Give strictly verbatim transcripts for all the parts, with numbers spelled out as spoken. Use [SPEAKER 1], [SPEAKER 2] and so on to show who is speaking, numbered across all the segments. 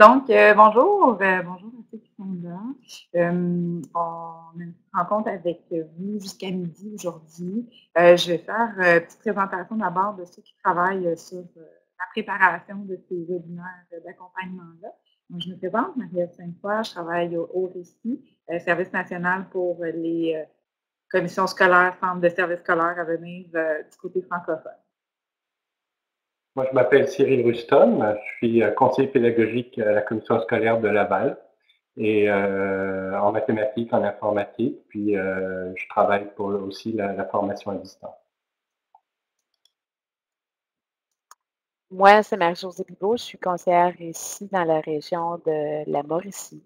[SPEAKER 1] Donc, euh, bonjour, euh, bonjour à ceux qui sont là. Euh, on a une rencontre avec vous jusqu'à midi aujourd'hui. Euh, je vais faire euh, une petite présentation d'abord de ceux qui travaillent sur euh, la préparation de ces webinaires euh, d'accompagnement-là. Donc, je me présente, Marie-Ève Sainte-Foy, je travaille au, au RICI, euh, Service national pour les euh, commissions scolaires, centres de services scolaires à venir euh, du côté francophone.
[SPEAKER 2] Moi, je m'appelle Cyril Ruston, je suis conseiller pédagogique à la commission scolaire de Laval et euh, en mathématiques, en informatique, puis euh, je travaille pour aussi la, la formation à distance.
[SPEAKER 3] Moi, c'est Marie-Josée Bigot, je suis conseillère ici dans la région de la Mauricie.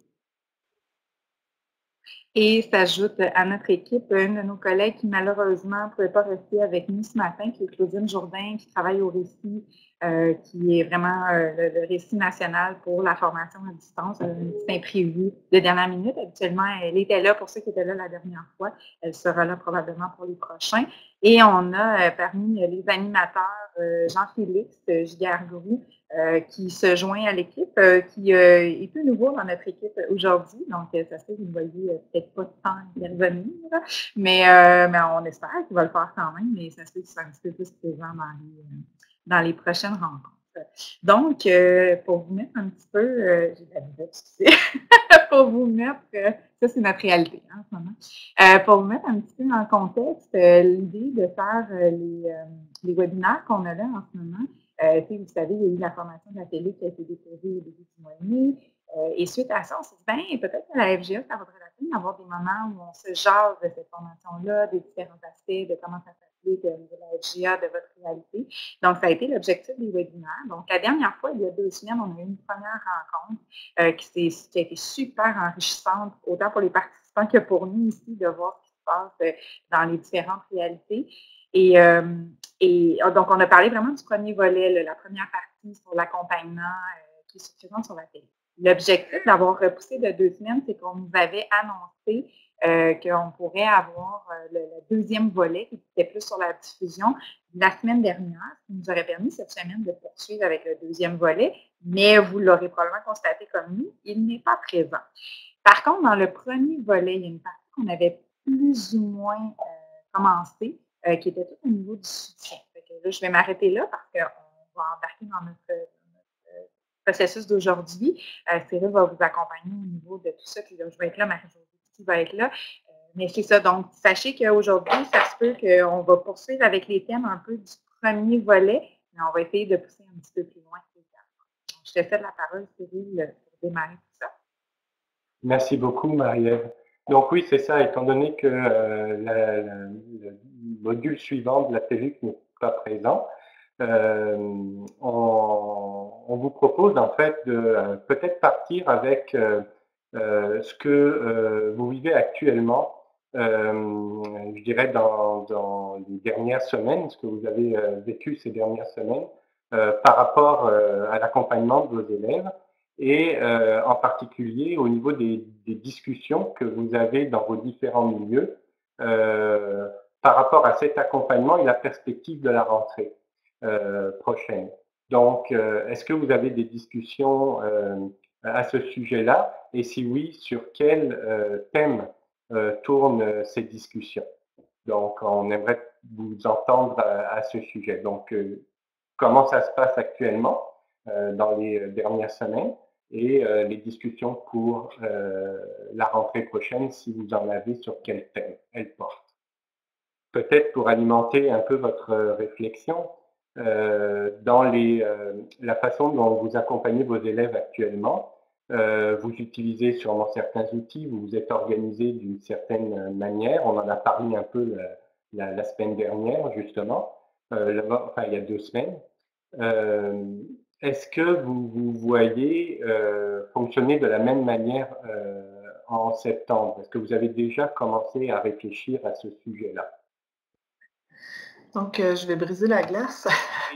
[SPEAKER 1] Et s'ajoute à notre équipe une de nos collègues qui malheureusement ne pouvait pas rester avec nous ce matin, qui est Claudine Jourdain, qui travaille au RICI, euh, qui est vraiment euh, le, le RICI national pour la formation à distance. Elle a un petit imprévu de dernière minute. Habituellement, elle était là pour ceux qui étaient là la dernière fois. Elle sera là probablement pour les prochains. Et on a euh, parmi les animateurs euh, Jean-Félix Giguère-Grou, Euh, qui se joint à l'équipe, euh, qui euh, est peu nouveau dans notre équipe aujourd'hui. Donc, euh, ça se fait que vous ne voyez euh, peut-être pas tant intervenir, mais, euh, mais on espère qu'il va le faire quand même, mais ça se fait qu'il sera un petit peu plus présent dans les, euh, dans les prochaines rencontres. Donc, euh, pour vous mettre un petit peu, euh, j'ai de la misère, excusez, pour vous mettre, euh, ça c'est notre réalité hein, en ce moment, euh, pour vous mettre un petit peu dans le contexte, euh, l'idée de faire euh, les, euh, les webinaires qu'on a là en ce moment. Euh, vous savez, il y a eu la formation de la télé qui a été déposée au début du mois de mai. Euh, et suite à ça, on s'est dit, bien, peut-être que la F G A, ça vaudrait la peine d'avoir des moments où on se jase de cette formation-là, des différents aspects, de comment ça s'applique au niveau de la F G A, de votre réalité. Donc, ça a été l'objectif des webinaires. Donc, la dernière fois, il y a deux semaines, on a eu une première rencontre euh, qui, qui a été super enrichissante, autant pour les participants que pour nous ici, de voir ce qui se passe euh, dans les différentes réalités. Et, euh, et donc, on a parlé vraiment du premier volet, là, la première partie sur l'accompagnement euh, qui est suffisant sur la télé. L'objectif d'avoir repoussé de deux semaines, c'est qu'on nous avait annoncé euh, qu'on pourrait avoir euh, le, le deuxième volet qui était plus sur la diffusion la semaine dernière, ce qui nous aurait permis cette semaine de poursuivre avec le deuxième volet, mais vous l'aurez probablement constaté comme nous, il n'est pas présent. Par contre, dans le premier volet, il y a une partie qu'on avait plus ou moins euh, commencé, euh, qui était tout au niveau du soutien. Fait que là, je vais m'arrêter là parce qu'on va embarquer dans notre, notre processus d'aujourd'hui. Euh, Cyril va vous accompagner au niveau de tout ça, puis là, je vais être là, Marie-Josée va être là. Euh, mais c'est ça, donc sachez qu'aujourd'hui, ça se peut qu'on va poursuivre avec les thèmes un peu du premier volet, mais on va essayer de pousser un petit peu plus loin. Donc, je te cède la parole, Cyril, pour démarrer tout ça.
[SPEAKER 2] Merci beaucoup, Marie-Ève. Donc oui, c'est ça, étant donné que euh, la, la, le module suivant de la télé n'est pas présent, euh, on, on vous propose en fait de euh, peut-être partir avec euh, euh, ce que euh, vous vivez actuellement, euh, je dirais dans, dans les dernières semaines, ce que vous avez euh, vécu ces dernières semaines, euh, par rapport euh, à l'accompagnement de vos élèves et euh, en particulier au niveau des, des discussions que vous avez dans vos différents milieux euh, par rapport à cet accompagnement et la perspective de la rentrée euh, prochaine. Donc, euh, est-ce que vous avez des discussions euh, à ce sujet-là? Et si oui, sur quel euh, thème euh, tournent ces discussions? Donc, on aimerait vous entendre à, à ce sujet. Donc, euh, comment ça se passe actuellement euh, dans les dernières semaines et euh, les discussions pour euh, la rentrée prochaine, si vous en avez, sur quel thème elles portent. Peut-être pour alimenter un peu votre réflexion, euh, dans les, euh, la façon dont vous accompagnez vos élèves actuellement, euh, vous utilisez sûrement certains outils, vous vous êtes organisé d'une certaine manière, on en a parlé un peu la, la, la semaine dernière justement, euh, enfin il y a deux semaines. Euh, Est-ce que vous vous voyez euh, fonctionner de la même manière euh, en septembre? Est-ce que vous avez déjà commencé à réfléchir à ce sujet-là?
[SPEAKER 4] Donc, euh, je vais briser la glace.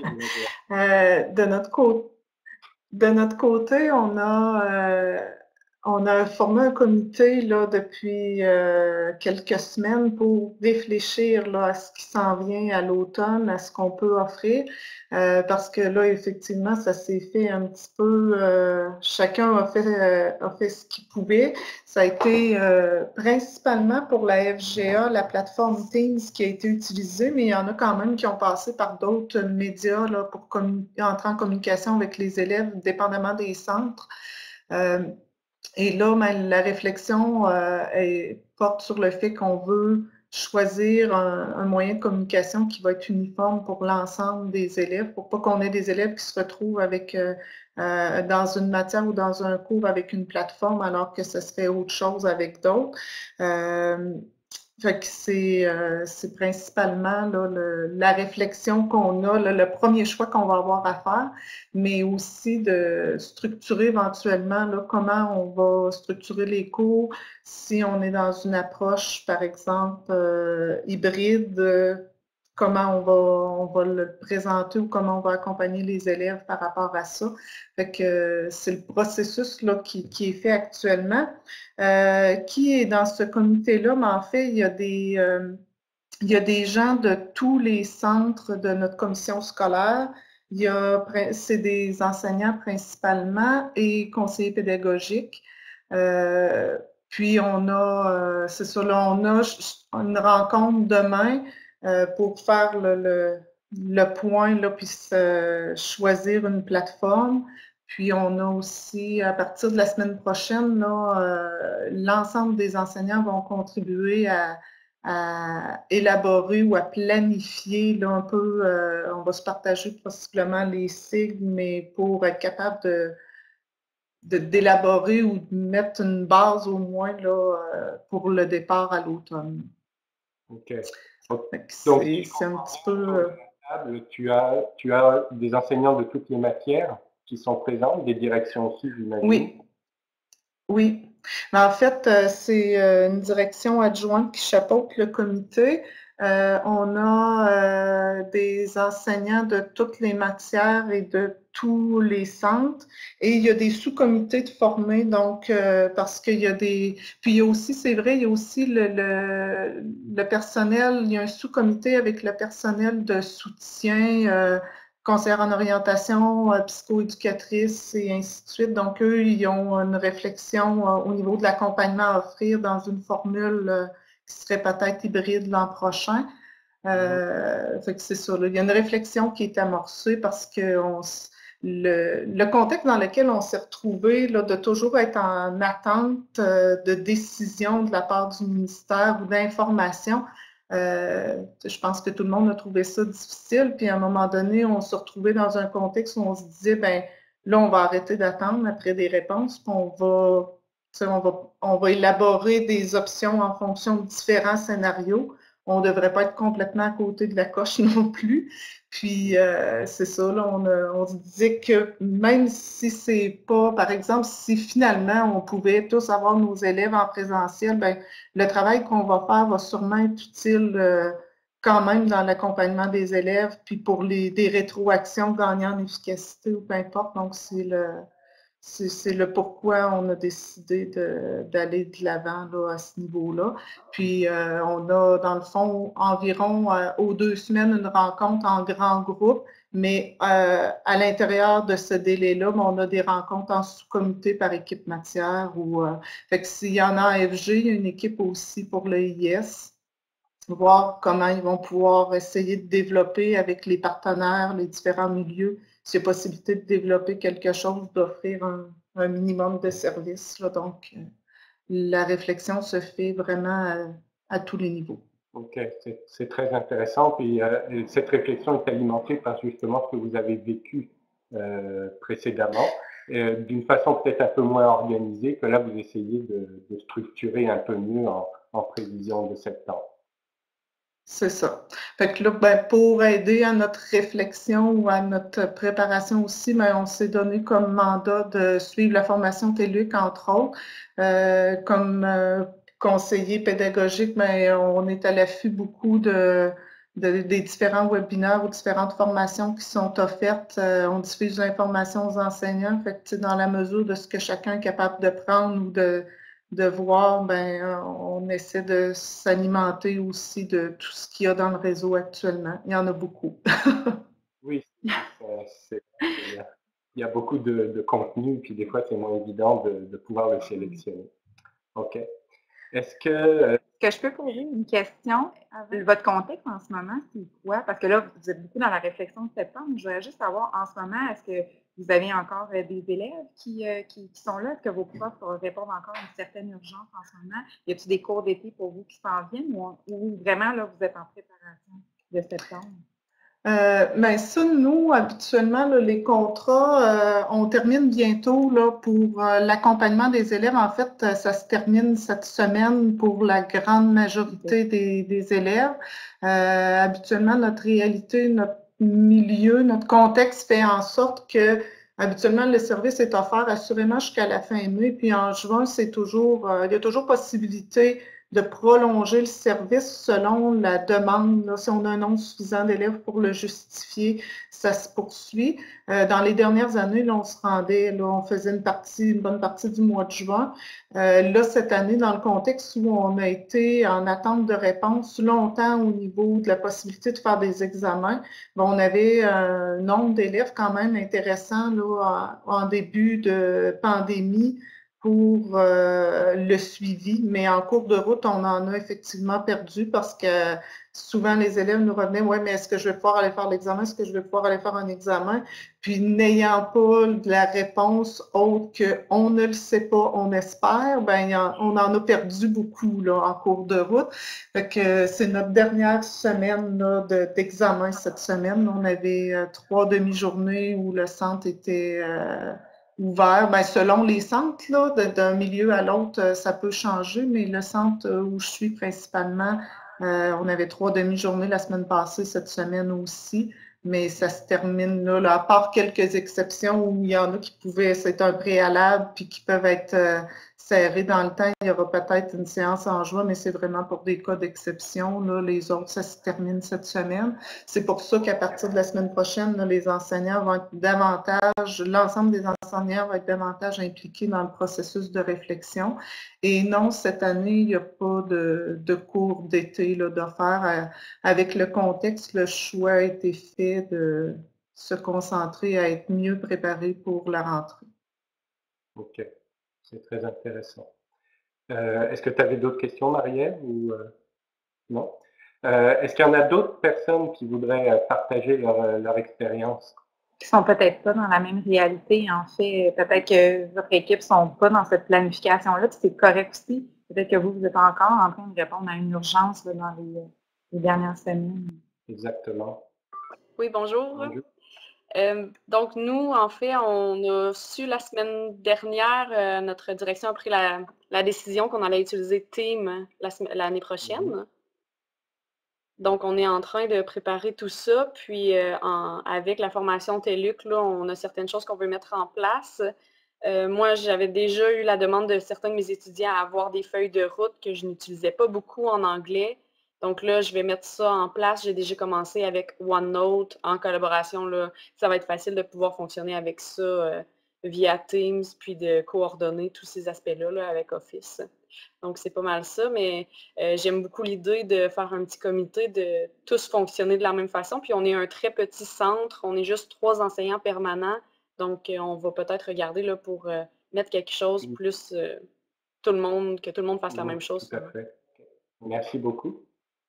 [SPEAKER 4] euh, de, notre côté, de notre côté, on a, euh, On a formé un comité là, depuis euh, quelques semaines pour réfléchir là, à ce qui s'en vient à l'automne, à ce qu'on peut offrir. Euh, parce que là, effectivement, ça s'est fait un petit peu, euh, chacun a fait, euh, a fait ce qu'il pouvait. Ça a été euh, principalement pour la F G A, la plateforme Teams qui a été utilisée, mais il y en a quand même qui ont passé par d'autres médias là, pour entrer en communication avec les élèves, dépendamment des centres. Euh, Et là, ben, la réflexion euh, est- porte sur le fait qu'on veut choisir un, un moyen de communication qui va être uniforme pour l'ensemble des élèves, pour pas qu'on ait des élèves qui se retrouvent avec euh, euh, dans une matière ou dans un cours avec une plateforme alors que ce serait autre chose avec d'autres. Euh, fait que c'est euh, c'est principalement là, le- la réflexion qu'on a, là, le premier choix qu'on va avoir à faire, mais aussi de structurer éventuellement là, comment on va structurer les cours, si on est dans une approche, par exemple, euh, hybride, euh, comment on va, on va le présenter ou comment on va accompagner les élèves par rapport à ça. Fait que euh, c'est le processus là, qui, qui est fait actuellement. Euh, qui est dans ce comité-là? Mais en fait, il y a des, euh, il y a des gens de tous les centres de notre commission scolaire. Il y a, c'est des enseignants principalement et conseillers pédagogiques. Euh, puis on a, euh, c'est ça, là, on a une rencontre demain euh, pour faire le, le, le point, là, puis se, choisir une plateforme. Puis on a aussi, à partir de la semaine prochaine, là, euh, l'ensemble des enseignants vont contribuer à, à élaborer ou à planifier là, un peu, euh, on va se partager possiblement les sigles, mais pour être capable de, de d'élaborer ou de mettre une base au moins là, euh, pour le départ à l'automne.
[SPEAKER 2] Ok. Donc,
[SPEAKER 4] c'est c'est un petit peu.
[SPEAKER 2] autour de la table, tu as, tu as des enseignants de toutes les matières qui sont présents, des directions aussi, j'imagine.
[SPEAKER 4] Oui. Oui. Mais en fait, euh, c'est euh, une direction adjointe qui chapeaute le comité. Euh, on a euh, des enseignants de toutes les matières et de tous les centres. Et il y a des sous-comités de formés, donc euh, parce qu'il y a des. Puis il y a aussi, c'est vrai, il y a aussi le, le, le personnel, il y a un sous-comité avec le personnel de soutien. Euh, conseillère en orientation, euh, psychoéducatrice et ainsi de suite. Donc, eux, ils ont une réflexion euh, au niveau de l'accompagnement à offrir dans une formule euh, qui serait peut-être hybride l'an prochain. Euh, fait que c'est ça. Là. Il y a une réflexion qui est amorcée parce que on, le, le contexte dans lequel on s'est retrouvé, là, de toujours être en attente euh, de décision de la part du ministère ou d'information, euh, je pense que tout le monde a trouvé ça difficile. Puis à un moment donné, on s'est retrouvé dans un contexte où on se disait, ben là, on va arrêter d'attendre après des réponses, puis on va, on va, on va élaborer des options en fonction de différents scénarios. On ne devrait pas être complètement à côté de la coche non plus. Puis euh, c'est ça, là, on, a, on se disait que même si c'est pas, par exemple, si finalement on pouvait tous avoir nos élèves en présentiel, ben le travail qu'on va faire va sûrement être utile euh, quand même dans l'accompagnement des élèves, puis pour les, des rétroactions gagnant en efficacité ou peu importe. Donc, c'est le, c'est le pourquoi on a décidé d'aller de, de l'avant à ce niveau-là. Puis, euh, on a, dans le fond, environ euh, aux deux semaines, une rencontre en grand groupe, mais euh, à l'intérieur de ce délai-là, on a des rencontres en sous-comité par équipe matière. Ou, euh, fait que s'il y en a en F G, il y a une équipe aussi pour le I S. Voir comment ils vont pouvoir essayer de développer avec les partenaires, les différents milieux, s'il y a possibilité de développer quelque chose, d'offrir un, un minimum de services. Là. Donc, euh, la réflexion se fait vraiment à, à tous les niveaux.
[SPEAKER 2] Ok, c'est très intéressant. Puis euh, cette réflexion est alimentée par justement ce que vous avez vécu euh, précédemment, euh, d'une façon peut-être un peu moins organisée, que là vous essayez de, de structurer un peu mieux en, en prévision de septembre.
[SPEAKER 4] C'est ça. Fait que là, ben, pour aider à notre réflexion ou à notre préparation aussi, ben, on s'est donné comme mandat de suivre la formation T E L U C, entre autres. Euh, comme euh, conseiller pédagogique, ben, on est à l'affût beaucoup de, de, des différents webinaires ou différentes formations qui sont offertes. Euh, on diffuse l'information aux enseignants. Fait que, dans la mesure de ce que chacun est capable de prendre ou de, de voir, ben, on essaie de s'alimenter aussi de tout ce qu'il y a dans le réseau actuellement. Il y en a beaucoup.
[SPEAKER 2] Oui, c'est, il, y a, il y a beaucoup de, de contenu, puis des fois c'est moins évident de, de pouvoir le sélectionner. OK. Est-ce que... Euh...
[SPEAKER 1] Est-ce que je peux poser une question? Votre contexte en ce moment, c'est quoi? Parce que là, vous êtes beaucoup dans la réflexion de septembre. Je voudrais juste savoir, en ce moment, est-ce que vous avez encore des élèves qui, euh, qui, qui sont là? Est-ce que vos profs répondent encore à une certaine urgence en ce moment? Y a-t-il des cours d'été pour vous qui s'en viennent ou, ou vraiment, là, vous êtes en préparation de septembre?
[SPEAKER 4] Euh, ben ça, nous, habituellement, là, les contrats, euh, on termine bientôt là, pour euh, l'accompagnement des élèves. En fait, ça se termine cette semaine pour la grande majorité des, des élèves. Euh, habituellement, notre réalité, notre milieu, notre contexte fait en sorte que habituellement, le service est offert assurément jusqu'à la fin mai. Puis en juin, c'est toujours, euh, il y a toujours possibilité de prolonger le service selon la demande. Là, si on a un nombre suffisant d'élèves pour le justifier, ça se poursuit. Euh, dans les dernières années, là, on se rendait, là, on faisait une partie, une bonne partie du mois de juin. Euh, là, cette année, dans le contexte où on a été en attente de réponse longtemps au niveau de la possibilité de faire des examens, bon, on avait un nombre d'élèves quand même intéressant là, en, en début de pandémie pour euh, le suivi, mais en cours de route, on en a effectivement perdu parce que souvent les élèves nous revenaient, ouais, mais est-ce que je vais pouvoir aller faire l'examen? Est-ce que je vais pouvoir aller faire un examen? Puis n'ayant pas de la réponse autre que on ne le sait pas, on espère, ben on en a perdu beaucoup là, en cours de route. Fait que c'est notre dernière semaine là, de, d'examen cette semaine. On avait euh, trois demi-journées où le centre était euh, ouvert. Ben, selon les centres, là, d'un milieu à l'autre, ça peut changer, mais le centre où je suis principalement, euh, on avait trois demi-journées la semaine passée, cette semaine aussi, mais ça se termine là, là, à part quelques exceptions où il y en a qui pouvaient, c'est un préalable, puis qui peuvent être euh, serrés dans le temps. Il y aura peut-être une séance en juin, mais c'est vraiment pour des cas d'exception. Là, les autres, ça se termine cette semaine. C'est pour ça qu'à partir de la semaine prochaine, là, les enseignants vont être davantage, l'ensemble des enseignants vont être davantage impliqués dans le processus de réflexion. Et non, cette année, il n'y a pas de, de cours d'été d'offert. Avec le contexte, le choix a été fait de se concentrer à être mieux préparé pour la rentrée.
[SPEAKER 2] OK, c'est très intéressant. Euh, est-ce que tu avais d'autres questions, Marie-Ève, ou euh, non? Euh, est-ce qu'il y en a d'autres personnes qui voudraient partager leur, leur expérience?
[SPEAKER 1] Qui sont peut-être pas dans la même réalité, en fait. Peut-être que votre équipe ne sont pas dans cette planification-là, puis c'est correct aussi. Peut-être que vous, vous êtes encore en train de répondre à une urgence là, dans les, les dernières semaines.
[SPEAKER 2] Exactement.
[SPEAKER 5] Oui, bonjour. bonjour. Euh, donc, nous, en fait, on a su la semaine dernière, euh, notre direction a pris la, la décision qu'on allait utiliser Team l'année prochaine. Mm-hmm. Donc, on est en train de préparer tout ça. Puis, euh, en, avec la formation T E L U C, là, on a certaines choses qu'on veut mettre en place. Euh, moi, j'avais déjà eu la demande de certains de mes étudiants à avoir des feuilles de route que je n'utilisais pas beaucoup en anglais. Donc là, je vais mettre ça en place. J'ai déjà commencé avec OneNote en collaboration. Là. Ça va être facile de pouvoir fonctionner avec ça euh, via Teams, puis de coordonner tous ces aspects-là là, avec Office. Donc, c'est pas mal ça, mais euh, j'aime beaucoup l'idée de faire un petit comité, de tous fonctionner de la même façon. Puis, on est un très petit centre. On est juste trois enseignants permanents. Donc, euh, on va peut-être regarder là, pour euh, mettre quelque chose plus euh, tout le monde, que tout le monde fasse
[SPEAKER 2] oui,
[SPEAKER 5] la même chose.
[SPEAKER 2] Tout à fait. Merci beaucoup.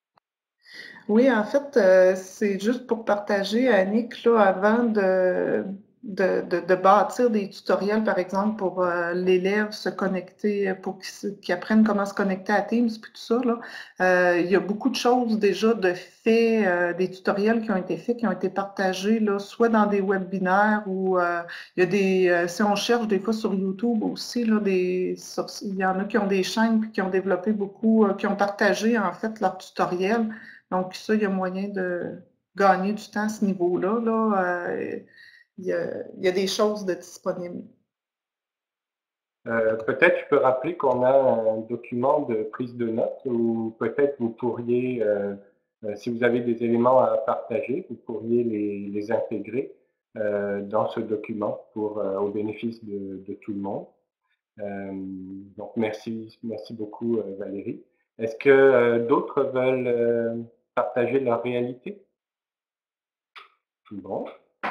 [SPEAKER 4] Oui, en fait, euh, c'est juste pour partager, Annick, là, avant de, de, de, de bâtir des tutoriels, par exemple, pour euh, l'élève se connecter, pour qu'il qu'il apprenne comment se connecter à Teams, puis tout ça, là, euh, il y a beaucoup de choses déjà de fait, euh, des tutoriels qui ont été faits, qui ont été partagés, là, soit dans des webinaires ou euh, il y a des, euh, si on cherche des fois sur YouTube aussi, là, des, sur, il y en a qui ont des chaînes puis qui ont développé beaucoup, euh, qui ont partagé, en fait, leurs tutoriels. Donc, ça, il y a moyen de gagner du temps à ce niveau-là. Là. Euh, il, y a, il y a des choses de disponibles.
[SPEAKER 2] Euh, peut-être je peux rappeler qu'on a un document de prise de notes où peut-être vous pourriez euh, Euh, si vous avez des éléments à partager, vous pourriez les, les intégrer euh, dans ce document pour, euh, au bénéfice de, de tout le monde. Euh, donc, merci, merci beaucoup, euh, Valérie. Est-ce que euh, d'autres veulent euh, partager leur réalité? Bon.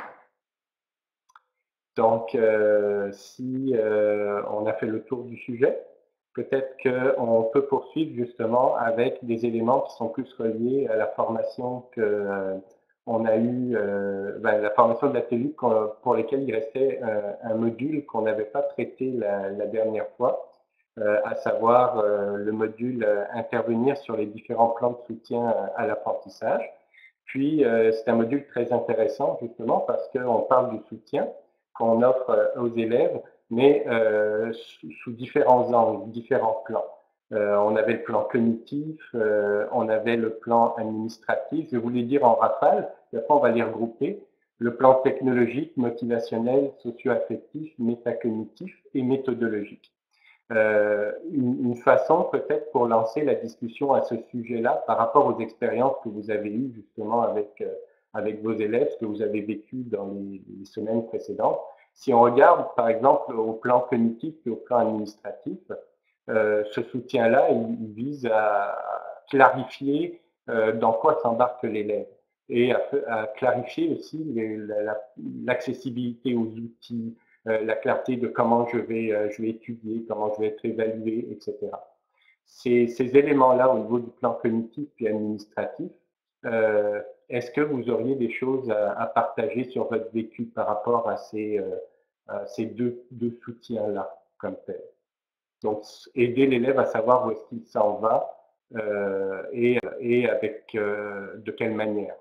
[SPEAKER 2] Donc, euh, si euh, on a fait le tour du sujet, peut-être qu'on peut poursuivre justement avec des éléments qui sont plus reliés à la formation que euh, on a eu, euh, ben, la formation de la T E L U pour lesquelles il restait euh, un module qu'on n'avait pas traité la, la dernière fois, euh, à savoir euh, le module euh, intervenir sur les différents plans de soutien à, à l'apprentissage. Puis, euh, c'est un module très intéressant justement parce qu'on parle du soutien qu'on offre aux élèves, mais euh, sous, sous différents angles, différents plans. Euh, on avait le plan cognitif, euh, on avait le plan administratif, je voulais dire en rafale, et après on va les regrouper, le plan technologique, motivationnel, socio-affectif, métacognitif et méthodologique. Euh, une, une façon peut-être pour lancer la discussion à ce sujet-là par rapport aux expériences que vous avez eues justement avec, euh, avec vos élèves, ce que vous avez vécu dans les, les semaines précédentes. Si on regarde par exemple au plan cognitif et au plan administratif, euh, ce soutien-là, il, il vise à clarifier euh, dans quoi s'embarque l'élève et à, à clarifier aussi l'accessibilité la, la, aux outils, euh, la clarté de comment je vais, euh, je vais étudier, comment je vais être évalué, et cetera. Ces, ces éléments-là au niveau du plan cognitif et administratif, euh, est-ce que vous auriez des choses à, à partager sur votre vécu par rapport à ces, euh, à ces deux, deux soutiens-là comme tel? Donc, aider l'élève à savoir où est-ce qu'il s'en va euh, et, et avec euh, de quelle manière.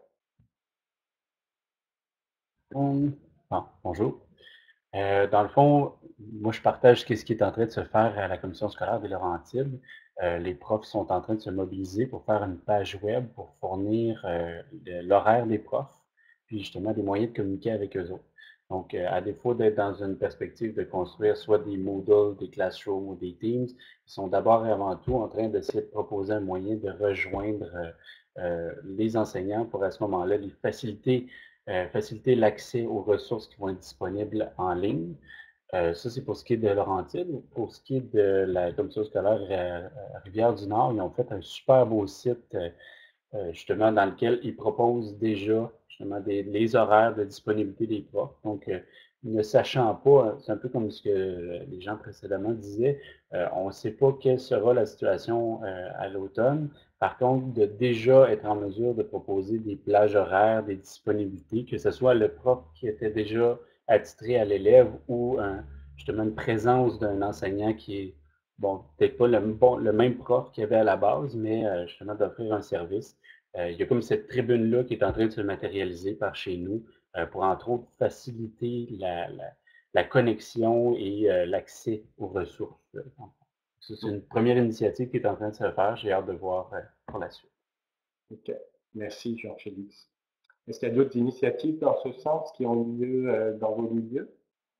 [SPEAKER 6] Bon, bonjour. Euh, dans le fond, moi je partage ce qui est en train de se faire à la commission scolaire des Laurentides. Euh, les profs sont en train de se mobiliser pour faire une page web pour fournir euh, l'horaire des profs, puis justement des moyens de communiquer avec eux autres. Donc, euh, à défaut d'être dans une perspective de construire soit des Moodle, des Classroom ou des Teams, ils sont d'abord et avant tout en train d'essayer de proposer un moyen de rejoindre euh, euh, les enseignants pour à ce moment-là les faciliter Euh, faciliter l'accès aux ressources qui vont être disponibles en ligne. Euh, ça, c'est pour ce qui est de Laurentides. Pour ce qui est de la commission scolaire euh, Rivière-du-Nord, ils ont fait un super beau site euh, justement dans lequel ils proposent déjà justement des, les horaires de disponibilité des profs. Donc, euh, ne sachant pas, c'est un peu comme ce que les gens précédemment disaient, euh, on ne sait pas quelle sera la situation euh, à l'automne. Par contre, de déjà être en mesure de proposer des plages horaires, des disponibilités, que ce soit le prof qui était déjà attitré à l'élève ou un, justement une présence d'un enseignant qui est, bon, peut-être pas le, bon, le même prof qu'il y avait à la base, mais euh, justement d'offrir un service. Euh, il y a comme cette tribune-là qui est en train de se matérialiser par chez nous euh, pour, entre autres, faciliter la, la, la connexion et euh, l'accès aux ressources. C'est une première initiative qui est en train de se faire. J'ai hâte de voir euh, pour la suite.
[SPEAKER 2] OK. Merci, Jean-Félix. Est-ce qu'il y a d'autres initiatives dans ce sens qui ont lieu euh, dans vos milieux?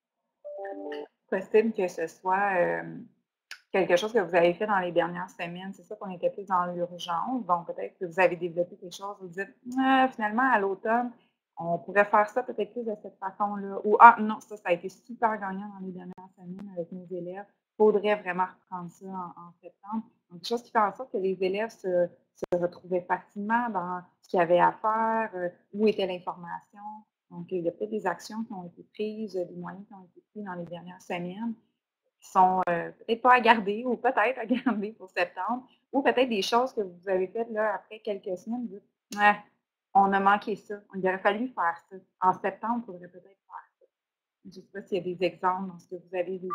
[SPEAKER 1] Possible que ce soit euh, quelque chose que vous avez fait dans les dernières semaines. C'est ça qu'on était plus dans l'urgence. Donc, peut-être que vous avez développé quelque chose. Vous dites, ah, finalement, à l'automne, on pourrait faire ça peut-être plus de cette façon-là. Ou, ah, non, ça, ça a été super gagnant dans les dernières semaines avec nos élèves. Il faudrait vraiment reprendre ça en, en septembre. Donc, quelque chose qui fait en sorte que les élèves se, se retrouvaient facilement dans ce qu'il y avait à faire, euh, où était l'information. Donc, il y a peut-être des actions qui ont été prises, des moyens qui ont été pris dans les dernières semaines qui sont euh, peut-être pas à garder ou peut-être à garder pour septembre, ou peut-être des choses que vous avez faites là après quelques semaines, vous dites, ouais, on a manqué ça, il aurait fallu faire ça. En septembre, il faudrait peut-être faire ça. Je ne sais pas s'il y a des exemples dans ce que vous avez vécu.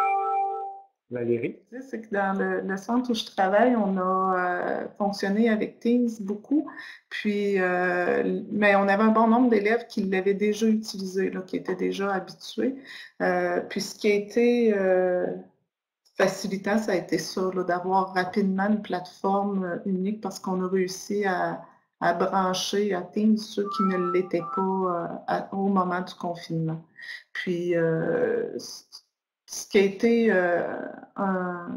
[SPEAKER 2] Valérie?
[SPEAKER 4] C'est que dans le, le centre où je travaille, on a euh, fonctionné avec Teams beaucoup, puis, euh, mais on avait un bon nombre d'élèves qui l'avaient déjà utilisé, là, qui étaient déjà habitués. Euh, puis ce qui a été euh, facilitant, ça a été ça, d'avoir rapidement une plateforme unique parce qu'on a réussi à, à brancher à Teams ceux qui ne l'étaient pas euh, à, au moment du confinement. Puis, euh, ce qui a été euh, un,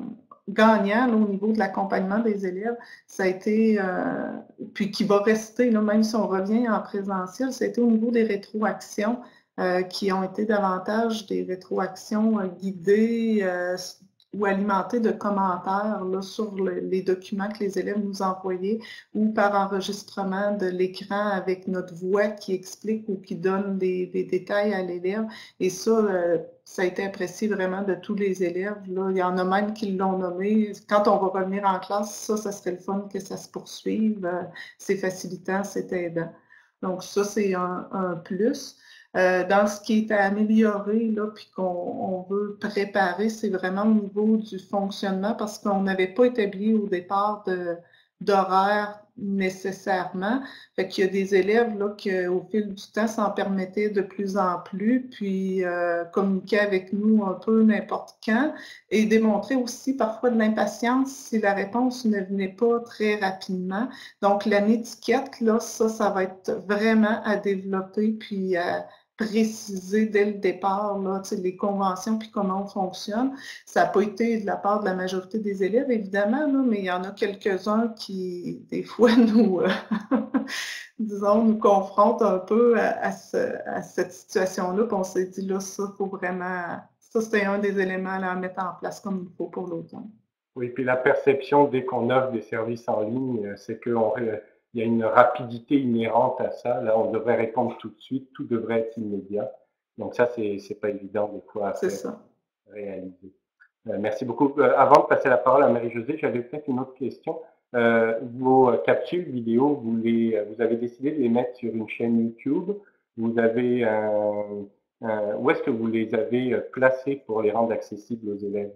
[SPEAKER 4] gagnant là, au niveau de l'accompagnement des élèves, ça a été, euh, puis qui va rester, là, même si on revient en présentiel, ça a été au niveau des rétroactions euh, qui ont été davantage des rétroactions euh, guidées euh, ou alimentées de commentaires là, sur le, les documents que les élèves nous envoyaient ou par enregistrement de l'écran avec notre voix qui explique ou qui donne des, des détails à l'élève. Et ça, euh, ça a été apprécié vraiment de tous les élèves. Là. Il y en a même qui l'ont nommé. Quand on va revenir en classe, ça, ça serait le fun que ça se poursuive. Euh, c'est facilitant, c'est aidant. Donc ça, c'est un, un plus. Euh, dans ce qui est à améliorer, là, puis qu'on on veut préparer, c'est vraiment au niveau du fonctionnement parce qu'on n'avait pas établi au départ de, d'horaire nécessairement. Fait qu'il y a des élèves là, qui, au fil du temps, s'en permettaient de plus en plus, puis euh, communiquer avec nous un peu n'importe quand et démontrer aussi parfois de l'impatience si la réponse ne venait pas très rapidement. Donc, l'étiquette, là, ça, ça va être vraiment à développer puis à préciser dès le départ là, les conventions puis comment on fonctionne. Ça n'a pas été de la part de la majorité des élèves, évidemment, là, mais il y en a quelques-uns qui, des fois, nous, euh, disons, nous confrontent un peu à, à, ce, à cette situation-là. Puis on s'est dit, là, ça, il faut vraiment... Ça, c'était un des éléments là, à mettre en place comme il faut pour l'automne.
[SPEAKER 2] Oui, puis la perception, dès qu'on offre des services en ligne, c'est qu'il y a une rapidité inhérente à ça. Là, on devrait répondre tout de suite, tout devrait être immédiat. Donc ça, c'est c'est pas évident des fois à faire,
[SPEAKER 4] ça.
[SPEAKER 2] réaliser. Euh, merci beaucoup. Euh, avant de passer la parole à Marie-Josée, j'avais peut-être une autre question. Euh, vos capsules vidéo, vous, les, vous avez décidé de les mettre sur une chaîne YouTube. Vous avez un, un, où est-ce que vous les avez placées pour les rendre accessibles aux élèves?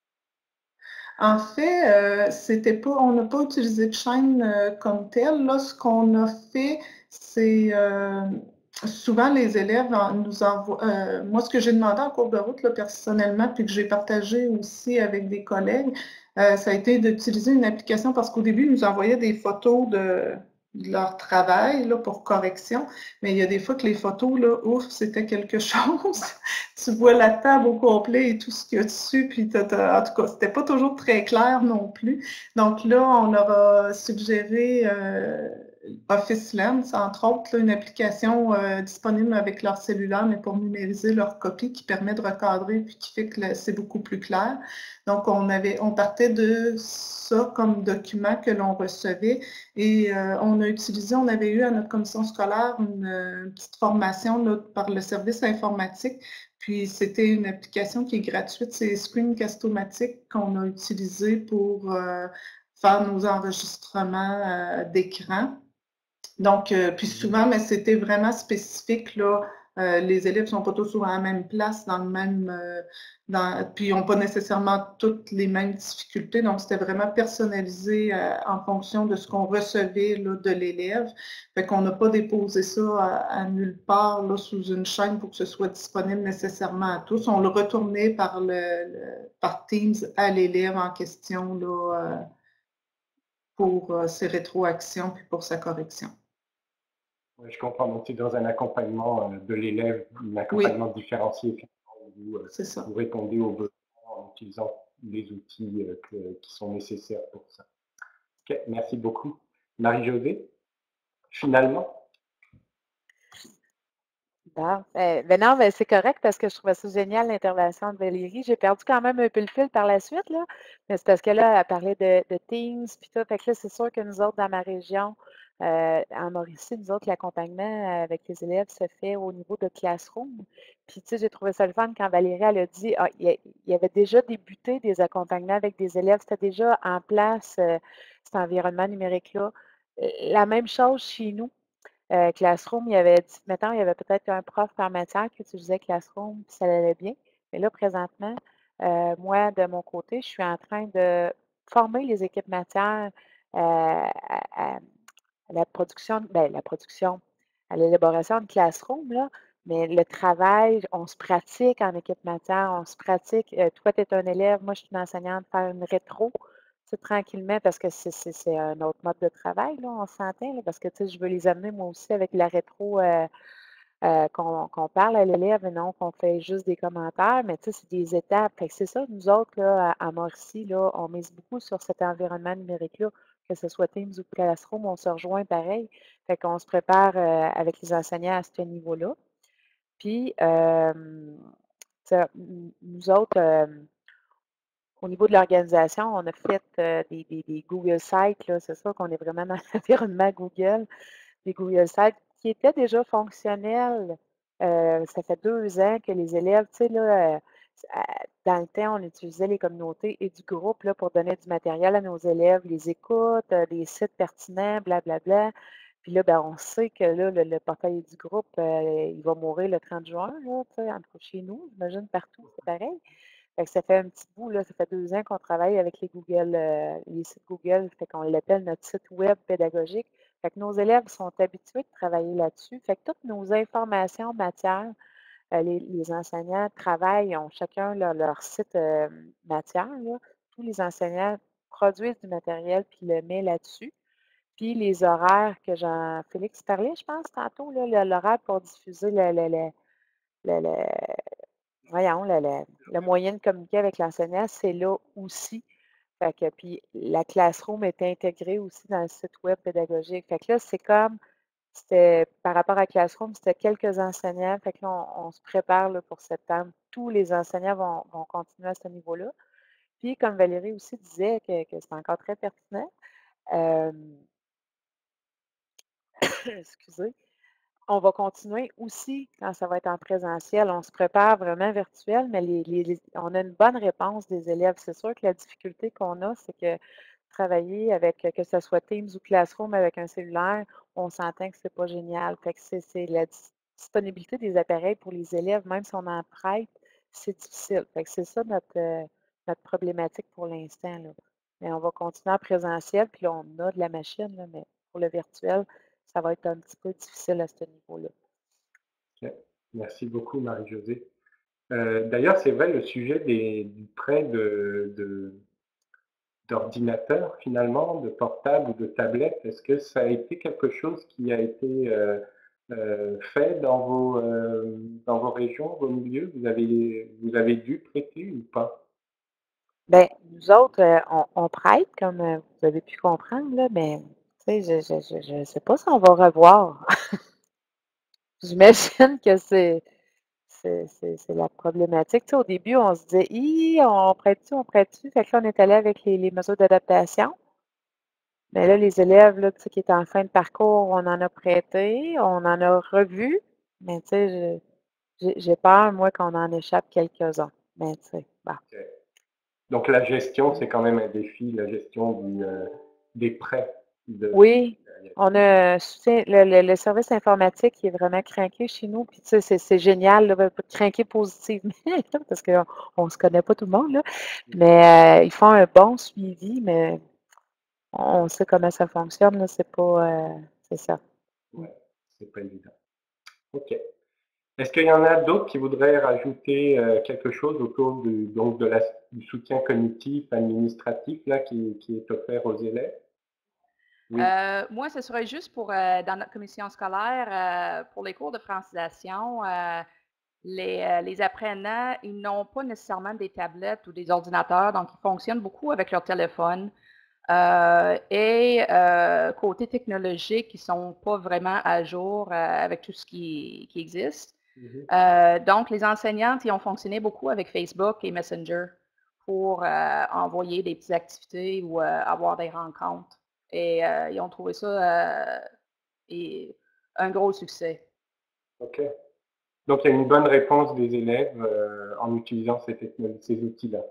[SPEAKER 4] En fait, euh, c'était pas, on n'a pas utilisé de chaîne euh, comme telle. Là, ce qu'on a fait, c'est euh, souvent les élèves nous envoient. Euh, moi, ce que j'ai demandé en cours de route, là, personnellement, puis que j'ai partagé aussi avec des collègues, euh, ça a été d'utiliser une application parce qu'au début, ils nous envoyaient des photos de, de leur travail là, pour correction, mais il y a des fois que les photos, là, ouf, c'était quelque chose. Tu vois la table au complet et tout ce qu'il y a dessus, puis t'as, t'as, en tout cas, c'était pas toujours très clair non plus. Donc là, on leur a suggéré euh, Office Lens, entre autres, là, une application euh, disponible avec leur cellulaire, mais pour numériser leur copie, qui permet de recadrer, puis qui fait que c'est beaucoup plus clair. Donc, on avait, on partait de ça comme document que l'on recevait et euh, on a utilisé, on avait eu à notre commission scolaire une, une petite formation là, par le service informatique. Puis c'était une application qui est gratuite, c'est Screencast-O-Matic qu'on a utilisé pour euh, faire nos enregistrements euh, d'écran. Donc, euh, puis souvent, mais c'était vraiment spécifique, là. Euh, les élèves ne sont pas tous à la même place, dans le même, euh, dans, puis ils n'ont pas nécessairement toutes les mêmes difficultés. Donc, c'était vraiment personnalisé euh, en fonction de ce qu'on recevait là, de l'élève. Fait qu'on n'a pas déposé ça à, à nulle part là, sous une chaîne pour que ce soit disponible nécessairement à tous. On le retournait par, le, le par Teams à l'élève en question là, euh, pour euh, ses rétroactions puis pour sa correction.
[SPEAKER 2] Oui, je comprends. Donc, c'est dans un accompagnement de l'élève, un accompagnement oui. différencié. Où vous, vous répondez aux besoins en utilisant les outils que, qui sont nécessaires pour ça. Okay, merci beaucoup. Marie-Josée, finalement?
[SPEAKER 3] Bon, ben, ben non, ben c'est correct parce que je trouvais ça génial l'intervention de Valérie. J'ai perdu quand même un peu le fil par la suite, là. Mais c'est parce que là, elle parlait de, de Teams puis tout. Fait que là, c'est sûr que nous autres, dans ma région, euh, en Mauricie, nous autres, l'accompagnement avec les élèves se fait au niveau de Classroom. Puis, tu sais, j'ai trouvé ça le fun quand Valérie, elle a dit, ah, il y avait déjà débuté des accompagnements avec des élèves. C'était déjà en place, euh, cet environnement numérique-là. La même chose chez nous. Euh, Classroom, il y avait, mettons, il y avait peut-être un prof par matière qui utilisait Classroom, puis ça allait bien. Mais là, présentement, euh, moi, de mon côté, je suis en train de former les équipes matières euh, à, à, à la production, ben, la production, à l'élaboration de Classroom, là. Mais le travail, on se pratique en équipe matière, on se pratique. Euh, toi, tu es un élève, moi, je suis une enseignante, faire une rétro. Tranquillement, parce que c'est un autre mode de travail, là, on s'entend, parce que je veux les amener moi aussi avec la rétro euh, euh, qu'on qu'on parle à l'élève et non qu'on fait juste des commentaires, mais tu sais, c'est des étapes. Fait que c'est ça, nous autres, là, à, à Mauricie, là, on mise beaucoup sur cet environnement numérique-là, que ce soit Teams ou Classroom, on se rejoint pareil. Fait qu'on se prépare euh, avec les enseignants à ce niveau-là. Puis, euh, ça, n- nous autres, euh, au niveau de l'organisation, on a fait euh, des, des- des Google Sites, là, c'est sûr qu'on est vraiment dans l'environnement Google, des Google Sites qui étaient déjà fonctionnels. Euh, ça fait deux ans que les élèves, tu sais, là, euh, à- dans le temps, on utilisait les communautés et du groupe là, pour donner du matériel à nos élèves, les écoutes, euh, des sites pertinents, blablabla. Puis là, ben, on sait que là, le, le portail du groupe, euh, il va mourir le trente juin, là, tu sais, en tout cas chez nous, j'imagine partout, c'est pareil. Fait que ça fait un petit bout, là, ça fait deux ans qu'on travaille avec les Google, euh, les sites Google, fait qu'on l'appelle notre site web pédagogique. Fait que nos élèves sont habitués de travailler là-dessus. Fait que toutes nos informations matières, euh, les, les enseignants travaillent, ont chacun leur, leur site euh, matière, là. Tous les enseignants produisent du matériel puis le met là-dessus. Puis les horaires que Jean-Félix parlait, je pense, tantôt, là, le- l'horaire pour diffuser le, le, le, le- le- voyons, le, le- le moyen de communiquer avec l'enseignant, c'est là aussi. Fait que, puis la Classroom est intégrée aussi dans le site web pédagogique. Fait que là, c'est comme, c'était par rapport à Classroom, c'était quelques enseignants. Fait que là, on, on se prépare là, pour septembre. Tous les enseignants vont, vont continuer à ce niveau-là. Puis, comme Valérie aussi disait que, que c'est encore très pertinent, euh, excusez, on va continuer aussi quand ça va être en présentiel. On se prépare vraiment virtuel, mais les, les- les- on a une bonne réponse des élèves. C'est sûr que la difficulté qu'on a, c'est que travailler avec, que ce soit Teams ou Classroom avec un cellulaire, on s'entend que c'est pas génial. Fait que c'est c'est la dis- disponibilité des appareils pour les élèves, même si on en prête, c'est difficile. Fait que c'est ça notre, euh, notre problématique pour l'instant, là. Mais on va continuer en présentiel, puis là, on a de la machine, là, mais pour le virtuel, ça va être un petit peu difficile à ce niveau-là.
[SPEAKER 2] Ok. Merci beaucoup, Marie-Josée. Euh, d'ailleurs, c'est vrai, le sujet des, du prêt de, de- d'ordinateur, finalement, de portable ou de tablette, est-ce que ça a été quelque chose qui a été euh, euh, fait dans vos, euh, dans vos régions, vos milieux? Vous avez, vous avez dû prêter ou pas?
[SPEAKER 3] Bien, nous autres, euh, on, on prête, comme euh, vous avez pu comprendre, là, mais tu sais, je ne sais pas si on va revoir. J'imagine que c'est c'est c'est- c'est la problématique. Tu sais, au début, on se disait, hi, on prête-tu, on prête-tu? Fait que là, on est allé avec les, les mesures d'adaptation. Mais là, les élèves là, tu sais, qui étaient en fin de parcours, on en a prêté, on en a revu. Mais tu sais, je- j'ai j'ai peur, moi, qu'on en échappe quelques-uns. Mais tu sais, bon.
[SPEAKER 2] Ok. Donc la gestion, c'est quand même un défi, la gestion du, euh, des prêts de
[SPEAKER 3] Oui,
[SPEAKER 2] matériel.
[SPEAKER 3] on a un soutien, le, le- le service informatique qui est vraiment craqué chez nous. Puis, tu sais, c'est c'est génial, là, craqué positivement, là, parce qu'on ne se connaît pas tout le monde, là. Mais euh, ils font un bon suivi, mais on sait comment ça fonctionne, là. C'est pas, euh, c'est ça.
[SPEAKER 2] Ouais, c'est pas évident. Ok. Est-ce qu'il y en a d'autres qui voudraient rajouter euh, quelque chose autour du, donc de la, du soutien cognitif, administratif là, qui, qui est offert aux élèves? Oui.
[SPEAKER 7] Euh, moi, ce serait juste pour, euh, dans notre commission scolaire, euh, pour les cours de francisation, euh, les, euh, les apprenants, ils n'ont pas nécessairement des tablettes ou des ordinateurs, donc ils fonctionnent beaucoup avec leur téléphone. Euh, et euh, côté technologique, ils ne sont pas vraiment à jour euh, avec tout ce qui, qui existe.
[SPEAKER 2] Mhm.
[SPEAKER 7] Euh, donc, les enseignantes, ils ont fonctionné beaucoup avec Facebook et Messenger pour euh, envoyer des petites activités ou euh, avoir des rencontres. Et euh, ils ont trouvé ça euh, et un gros succès.
[SPEAKER 2] Ok. Donc il y a une bonne réponse des élèves euh, en utilisant ces technologies, ces outils-là.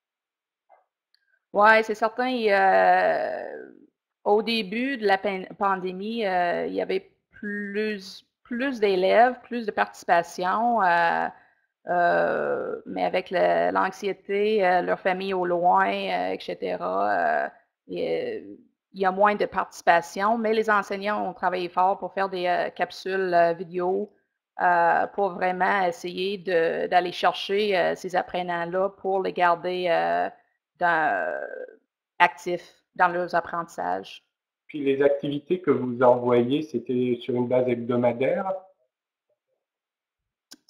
[SPEAKER 7] Oui, c'est certain. Euh, au début de la pandémie, euh, il y avait plus, plus d'élèves, plus de participation, euh, euh, mais avec le- l'anxiété, euh, leur famille au loin, euh, et cetera, euh, il il y a moins de participation, mais les enseignants ont travaillé fort pour faire des euh, capsules euh, vidéo euh, pour vraiment essayer de- d'aller chercher euh, ces apprenants-là pour les garder euh, dans, actifs dans leurs apprentissages.
[SPEAKER 2] Puis les activités que vous envoyez, c'était sur une base hebdomadaire?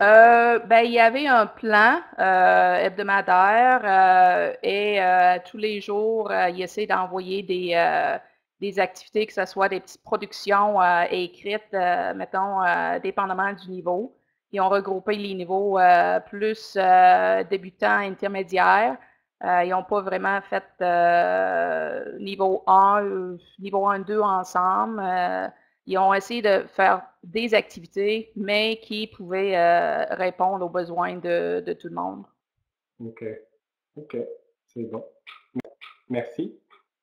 [SPEAKER 7] Euh, ben, il y avait un plan euh, hebdomadaire euh, et euh, tous les jours, euh, il essaie d'envoyer des, euh, des activités, que ce soit des petites productions euh, écrites, euh, mettons, euh, dépendamment du niveau. Ils ont regroupé les niveaux euh, plus euh, débutants, intermédiaires. Euh, ils n'ont pas vraiment fait euh, niveau un, niveau un, deux ensemble. Euh, Ils ont essayé de faire des activités, mais qui pouvaient euh, répondre aux besoins de, de tout le monde.
[SPEAKER 2] OK. OK. C'est bon. Merci.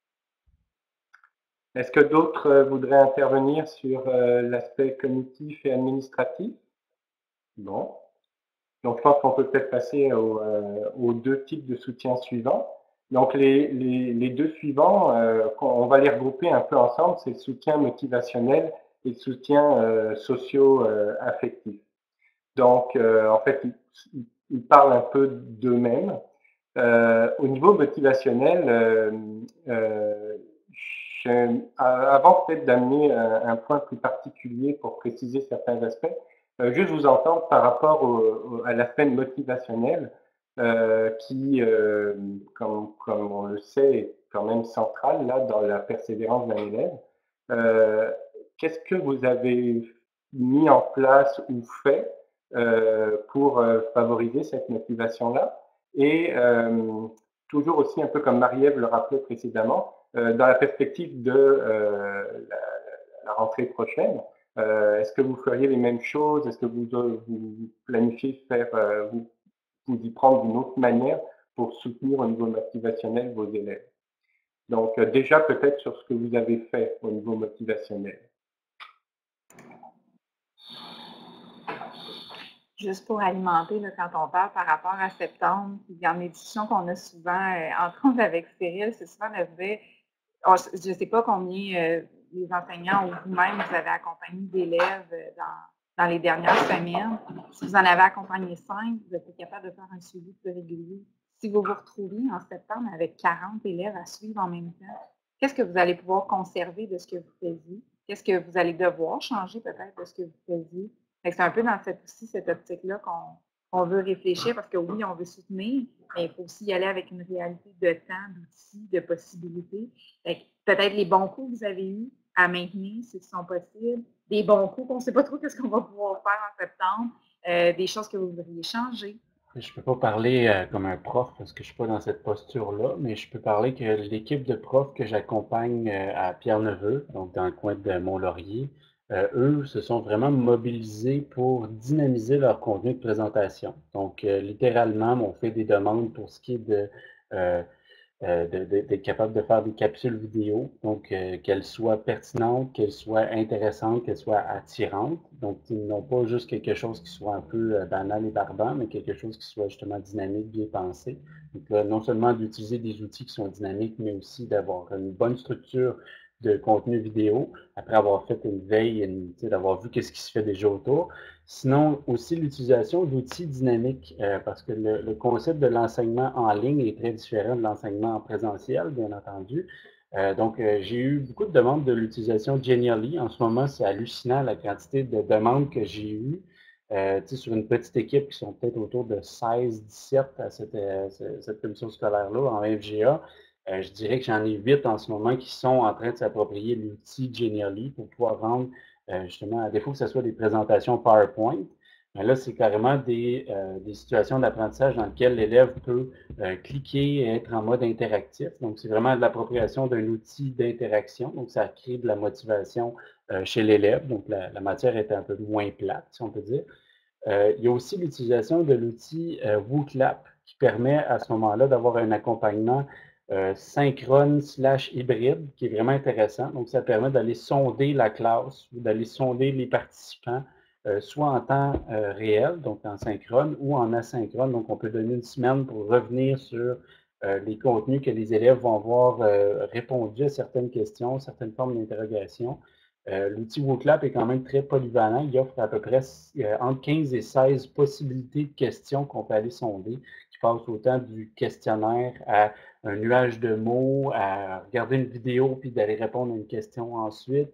[SPEAKER 2] Est-ce que d'autres euh, voudraient intervenir sur euh, l'aspect cognitif et administratif? Bon. Donc, je pense qu'on peut peut-être passer au, euh, aux deux types de soutien suivants. Donc, les, les, les deux suivants, euh, on va les regrouper un peu ensemble, c'est le soutien motivationnel et le soutien euh, socio-affectif. Donc, euh, en fait, ils, ils parlent un peu d'eux-mêmes. Euh, au niveau motivationnel, euh, euh, je, avant peut-être d'amener un, un point plus particulier pour préciser certains aspects, euh, juste vous entendre par rapport au, au, à l'aspect motivationnel euh, qui, euh, comme, comme on le sait, est quand même central là dans la persévérance d'un élève. Euh, Qu'est-ce que vous avez mis en place ou fait euh, pour euh, favoriser cette motivation-là? Et euh, toujours aussi, un peu comme Marie-Ève le rappelait précédemment, euh, dans la perspective de euh, la, la, rentrée prochaine, euh, est-ce que vous feriez les mêmes choses? Est-ce que vous, vous planifiez faire, euh, vous, vous y prendre d'une autre manière pour soutenir au niveau motivationnel vos élèves? Donc, euh, déjà peut-être sur ce que vous avez fait au niveau motivationnel.
[SPEAKER 1] Juste pour alimenter, là, quand on parle par rapport à septembre, puis dans les discussions qu'on a souvent euh, entre autres avec Cyril, c'est souvent de dire, oh, je ne sais pas combien euh, les enseignants ou vous-même vous avez accompagné d'élèves euh, dans, dans les dernières semaines. Si vous en avez accompagné cinq, vous êtes capable de faire un suivi plus régulier. Si vous vous retrouvez en septembre avec quarante élèves à suivre en même temps, qu'est-ce que vous allez pouvoir conserver de ce que vous faisiez? Qu'est-ce que vous allez devoir changer peut-être de ce que vous faisiez? C'est un peu dans cette, aussi cette optique-là qu'on qu'on veut réfléchir parce que oui, on veut soutenir, mais il faut aussi y aller avec une réalité de temps, d'outils, de possibilités. Peut-être les bons coups que vous avez eus à maintenir, s'ils sont possibles, des bons coups qu'on ne sait pas trop qu'est-ce qu'on va pouvoir faire en septembre, euh, des choses que vous voudriez changer.
[SPEAKER 6] Je ne peux pas parler euh, comme un prof parce que je ne suis pas dans cette posture-là, mais je peux parler que l'équipe de profs que j'accompagne euh, à Pierre-Neveu, donc dans le coin de Mont-Laurier, euh, eux se sont vraiment mobilisés pour dynamiser leur contenu de présentation. Donc, euh, littéralement, on fait des demandes pour ce qui est de euh, euh, d'être capable de faire des capsules vidéo, donc euh, qu'elles soient pertinentes, qu'elles soient intéressantes, qu'elles soient attirantes. Donc, non pas juste quelque chose qui soit un peu euh, banal et barbant, mais quelque chose qui soit justement dynamique, bien pensé. Donc, là, non seulement d'utiliser des outils qui sont dynamiques, mais aussi d'avoir une bonne structure de contenu vidéo, après avoir fait une veille, d'avoir vu qu'est-ce qui se fait déjà autour. Sinon, aussi l'utilisation d'outils dynamiques, euh, parce que le, le concept de l'enseignement en ligne est très différent de l'enseignement en présentiel, bien entendu. Euh, donc, euh, j'ai eu beaucoup de demandes de l'utilisation de Genially. En ce moment, c'est hallucinant la quantité de demandes que j'ai eues. Euh, sur une petite équipe qui sont peut-être autour de seize, dix-sept à cette, euh, cette commission scolaire-là en F G A. Euh, je dirais que j'en ai huit en ce moment qui sont en train de s'approprier l'outil Genially pour pouvoir rendre, euh, justement, à défaut que ce soit des présentations PowerPoint, mais là, c'est carrément des, euh, des situations d'apprentissage dans lesquelles l'élève peut euh, cliquer et être en mode interactif. Donc, c'est vraiment de l'appropriation d'un outil d'interaction. Donc, ça crée de la motivation euh, chez l'élève. Donc, la, la matière est un peu moins plate, si on peut dire. Euh, il y a aussi l'utilisation de l'outil euh, WooClap qui permet à ce moment-là d'avoir un accompagnement euh, synchrone slash hybride qui est vraiment intéressant. Donc, ça permet d'aller sonder la classe ou d'aller sonder les participants, euh, soit en temps euh, réel, donc en synchrone, ou en asynchrone. Donc, on peut donner une semaine pour revenir sur euh, les contenus que les élèves vont avoir euh, répondu à certaines questions, certaines formes d'interrogation. Euh, L'outil WooClap est quand même très polyvalent. Il offre à peu près euh, entre quinze et seize possibilités de questions qu'on peut aller sonder, qui passent autant du questionnaire à un nuage de mots, à regarder une vidéo puis d'aller répondre à une question ensuite.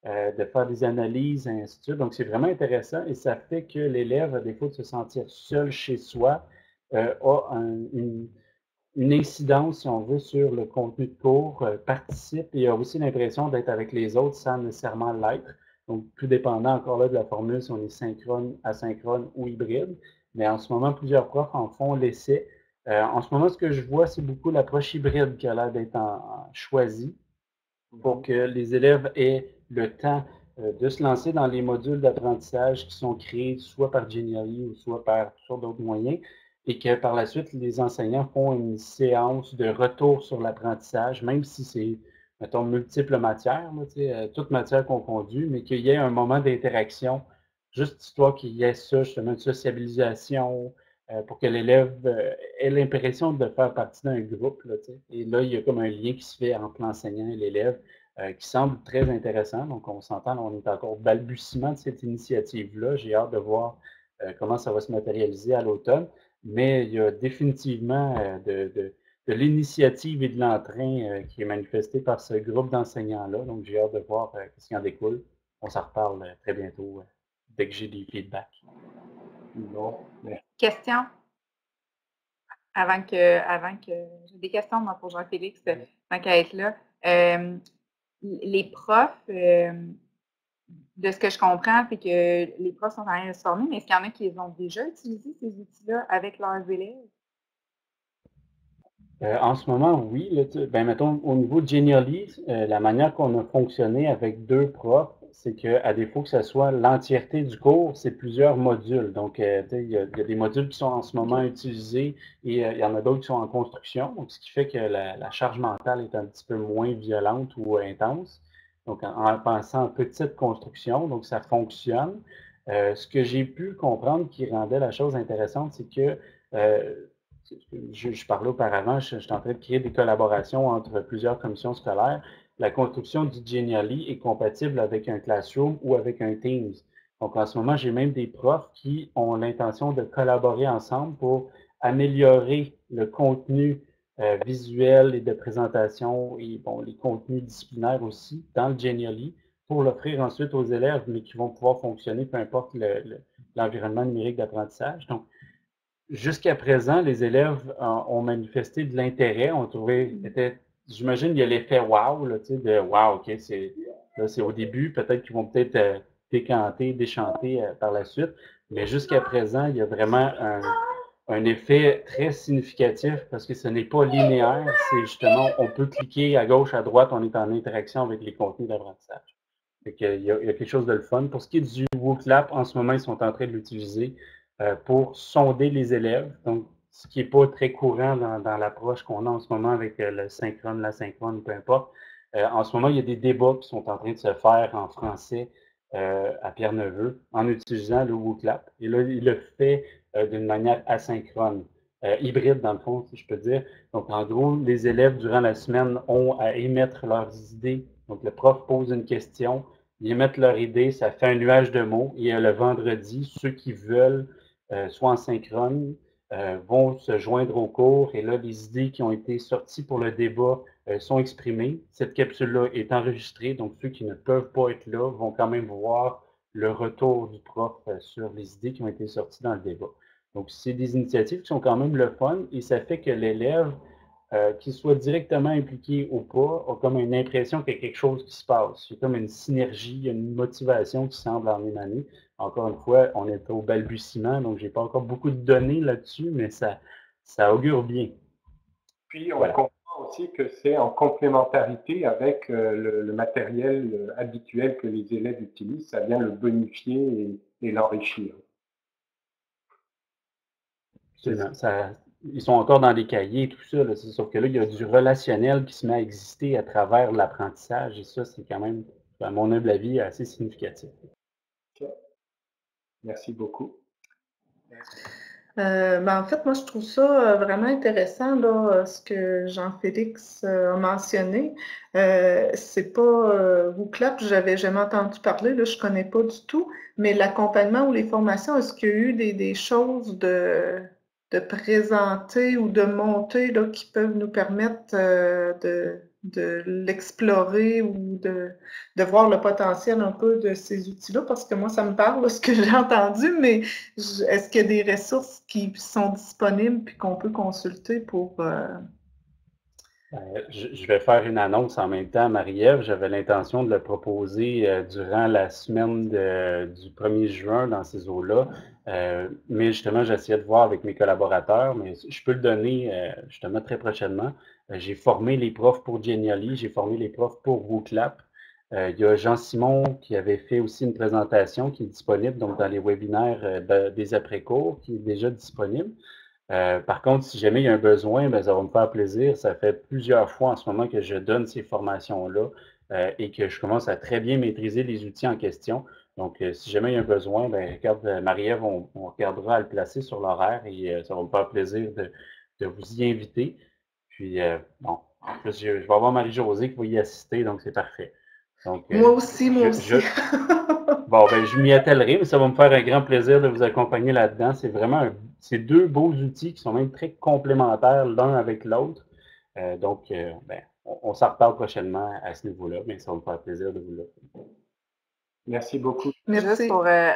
[SPEAKER 6] euh, de faire des analyses, et ainsi de suite. Donc, c'est vraiment intéressant et ça fait que l'élève, à défaut de se sentir seul chez soi, euh, a un, une, une incidence, si on veut, sur le contenu de cours, euh, participe et a aussi l'impression d'être avec les autres sans nécessairement l'être. Donc, tout dépendant encore là de la formule, si on est synchrone, asynchrone ou hybride. Mais en ce moment, plusieurs profs en font l'essai. Euh, en ce moment, ce que je vois, c'est beaucoup l'approche hybride qui a l'air d'être choisie pour que les élèves aient le temps euh, de se lancer dans les modules d'apprentissage qui sont créés soit par Genially ou soit par toutes sortes d'autres moyens, et que par la suite, les enseignants font une séance de retour sur l'apprentissage, même si c'est, mettons, multiples matières, là, euh, toutes matières confondues, mais qu'il y ait un moment d'interaction, juste histoire qu'il y ait ça, justement, une sociabilisation, euh, pour que l'élève euh, ait l'impression de faire partie d'un groupe. Là, et là, il y a comme un lien qui se fait entre l'enseignant et l'élève euh, qui semble très intéressant. Donc, on s'entend, on est encore au balbutiement de cette initiative-là. J'ai hâte de voir euh, comment ça va se matérialiser à l'automne. Mais il y a définitivement euh, de, de, de l'initiative et de l'entrain euh, qui est manifesté par ce groupe d'enseignants-là. Donc, j'ai hâte de voir euh, ce qui en découle. On s'en reparle euh, très bientôt, euh, dès que j'ai des feedbacks.
[SPEAKER 2] Bon, merci.
[SPEAKER 1] Question? Avant que, avant que, j'ai des questions, moi, pour Jean-Félix, tant qu'à être là. Euh, les profs, euh, de ce que je comprends, c'est que les profs sont en train de se former, mais est-ce qu'il y en a qui ont déjà utilisé ces outils-là avec leurs élèves?
[SPEAKER 6] Euh, en ce moment, oui. Là, ben, mettons, au niveau de Genially, euh, la manière qu'on a fonctionné avec deux profs, c'est qu'à défaut que ce soit l'entièreté du cours, c'est plusieurs modules. Donc, euh, il y, a, il y a des modules qui sont en ce moment utilisés et euh, il y en a d'autres qui sont en construction. Donc, ce qui fait que la, la charge mentale est un petit peu moins violente ou intense. Donc, en, en pensant en petite construction, donc ça fonctionne. Euh, ce que j'ai pu comprendre qui rendait la chose intéressante, c'est que euh, Je, je parlais auparavant, je, je suis en train de créer des collaborations entre plusieurs commissions scolaires. La construction du Genially est compatible avec un Classroom ou avec un Teams. Donc, en ce moment, j'ai même des profs qui ont l'intention de collaborer ensemble pour améliorer le contenu euh, visuel et de présentation et bon, les contenus disciplinaires aussi dans le Genially pour l'offrir ensuite aux élèves, mais qui vont pouvoir fonctionner peu importe le, le, l'environnement numérique d'apprentissage. Donc, jusqu'à présent, les élèves euh, ont manifesté de l'intérêt, ont trouvé, était, j'imagine, il y a l'effet wow, là, tu sais, de wow, ok, c'est, là, c'est au début, peut-être qu'ils vont peut-être euh, décanter, déchanter euh, par la suite, mais jusqu'à présent, il y a vraiment un, un effet très significatif parce que ce n'est pas linéaire, c'est justement, on peut cliquer à gauche, à droite, on est en interaction avec les contenus d'apprentissage. Fait qu'il y a, il y a quelque chose de le fun. Pour ce qui est du WooClap, en ce moment, ils sont en train de l'utiliser euh, pour sonder les élèves. Donc, ce qui n'est pas très courant dans, dans l'approche qu'on a en ce moment avec euh, le synchrone, l'asynchrone, peu importe. Euh, en ce moment, il y a des débats qui sont en train de se faire en français euh, à Pierre-Neveu en utilisant le WooClap. Et là, il le fait euh, d'une manière asynchrone, euh, hybride dans le fond, si je peux dire. Donc, en gros, les élèves, durant la semaine, ont à émettre leurs idées. Donc, le prof pose une question, ils émettent leur idée, ça fait un nuage de mots. Et euh, le vendredi, ceux qui veulent, euh, soit en synchrone, euh, vont se joindre au cours. Et là, les idées qui ont été sorties pour le débat euh, sont exprimées. Cette capsule-là est enregistrée, donc ceux qui ne peuvent pas être là vont quand même voir le retour du prof euh, sur les idées qui ont été sorties dans le débat. Donc, c'est des initiatives qui sont quand même le fun et ça fait que l'élève, euh, qu'il soit directement impliqué ou pas, a comme une impression qu'il y a quelque chose qui se passe. Il y a comme une synergie, une motivation qui semble en émaner. Encore une fois, on est au balbutiement, donc je n'ai pas encore beaucoup de données là-dessus, mais ça, ça augure bien.
[SPEAKER 2] Puis, on voilà. comprend aussi que c'est en complémentarité avec euh, le, le matériel euh, habituel que les élèves utilisent. Ça vient le bonifier et, et l'enrichir.
[SPEAKER 6] Absolument. Ça, ils sont encore dans les cahiers et tout ça, là, sauf que là, il y a du relationnel qui se met à exister à travers l'apprentissage et ça, c'est quand même, à mon humble avis, assez significatif.
[SPEAKER 2] Okay. Merci beaucoup.
[SPEAKER 4] Euh, ben, en fait, moi, je trouve ça vraiment intéressant, là, ce que Jean-Félix a mentionné. Euh, c'est pas euh, WooClap, j'avais jamais entendu parler, là, je connais pas du tout, mais l'accompagnement ou les formations, est-ce qu'il y a eu des, des choses de, de présenter ou de monter là, qui peuvent nous permettre euh, de, de l'explorer ou de, de voir le potentiel un peu de ces outils-là, parce que moi, ça me parle, ce que j'ai entendu, mais est-ce qu'il y a des ressources qui sont disponibles puis qu'on peut consulter pour... Euh...
[SPEAKER 6] Euh, je, je vais faire une annonce en même temps, Marie-Ève. J'avais l'intention de le proposer euh, durant la semaine de, du premier juin dans ces eaux-là. Euh, mais justement, j'essayais de voir avec mes collaborateurs, mais je peux le donner euh, justement très prochainement. Euh, j'ai formé les profs pour Genially, j'ai formé les profs pour WooClap. Euh, il y a Jean-Simon qui avait fait aussi une présentation qui est disponible donc dans les webinaires euh, de, des après-cours, qui est déjà disponible. Euh, par contre, si jamais il y a un besoin, ben, ça va me faire plaisir. Ça fait plusieurs fois en ce moment que je donne ces formations-là euh, et que je commence à très bien maîtriser les outils en question. Donc, euh, si jamais il y a un besoin, ben, regarde, Marie-Ève, on, on regardera à le placer sur l'horaire et euh, ça va me faire plaisir de, de vous y inviter. Puis, euh, bon, en plus, je, je vais avoir Marie-Josée qui va y assister, donc c'est parfait. Donc,
[SPEAKER 4] moi
[SPEAKER 6] euh,
[SPEAKER 4] aussi, moi
[SPEAKER 6] je,
[SPEAKER 4] aussi.
[SPEAKER 6] Je, bon, ben, je m'y attellerai, mais ça va me faire un grand plaisir de vous accompagner là-dedans. C'est vraiment un, c'est deux beaux outils qui sont même très complémentaires l'un avec l'autre. Euh, donc, euh, ben, on, on s'en reparle prochainement à ce niveau-là, mais ça va me faire plaisir de vous l'offrir.
[SPEAKER 2] Merci beaucoup.
[SPEAKER 4] Merci.
[SPEAKER 1] Juste pour, euh,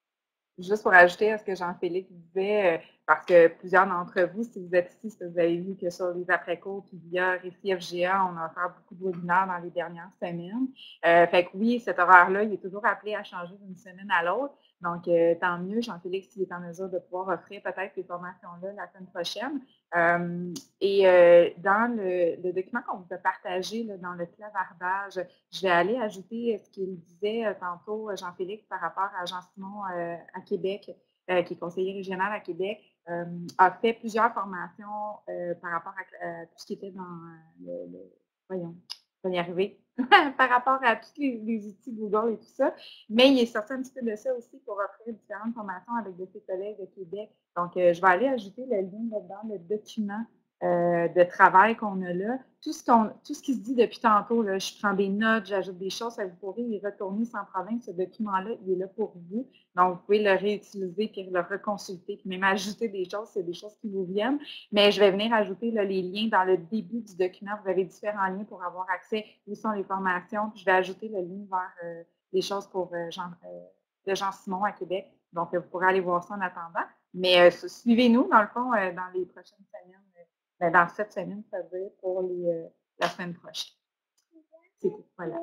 [SPEAKER 1] juste pour ajouter à ce que Jean-Félix disait, euh, parce que plusieurs d'entre vous, si vous êtes ici, c'est que vous avez vu que sur les après-cours, puis via Récit F G A, on a fait beaucoup de webinaires dans les dernières semaines. Euh, fait que oui, cet horaire-là, il est toujours appelé à changer d'une semaine à l'autre. Donc, euh, tant mieux, Jean-Félix, il est en mesure de pouvoir offrir peut-être ces formations-là la semaine prochaine. Euh, et euh, dans le, le document qu'on vous a partagé là, dans le clavardage, je vais aller ajouter ce qu'il disait euh, tantôt, Jean-Félix, par rapport à Jean-Simon euh, à Québec, euh, qui est conseiller régional à Québec, euh, a fait plusieurs formations euh, par rapport à euh, tout ce qui était dans euh, le, le... Voyons, on va y arriver. par rapport à tous les, les outils Google et tout ça. Mais il est sorti un petit peu de ça aussi pour offrir différentes formations avec de ses collègues de Québec. Donc, euh, je vais aller ajouter le lien là-dedans, le document euh, de travail qu'on a là. Tout ce, qu'on, tout ce qui se dit depuis tantôt, là, je prends des notes, j'ajoute des choses, ça vous pourrez y retourner sans problème. Ce document-là, il est là pour vous. Donc, vous pouvez le réutiliser puis le reconsulter, puis même ajouter des choses, c'est des choses qui vous viennent. Mais je vais venir ajouter là, les liens dans le début du document. Vous avez différents liens pour avoir accès où sont les formations. Puis je vais ajouter le lien vers euh, les choses pour euh, Jean, euh, de Jean-Simon à Québec. Donc, euh, vous pourrez aller voir ça en attendant. Mais euh, suivez-nous, dans le fond, euh, dans les prochaines semaines. Euh, dans cette semaine, ça veut dire pour les, euh, la semaine prochaine. C'est tout. Voilà.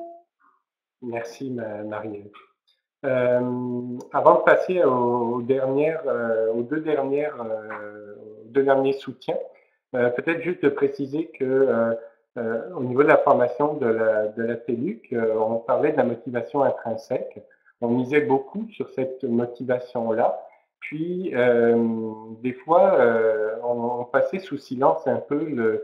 [SPEAKER 2] Merci, Marie-Ève. Euh, avant de passer aux, dernières, euh, aux deux dernières, euh, aux deux derniers soutiens, euh, peut-être juste de préciser que euh, euh, au niveau de la formation de la, de la T E L U C, euh, on parlait de la motivation intrinsèque. On misait beaucoup sur cette motivation-là. Puis, euh, des fois, euh, on, on passait sous silence un peu le,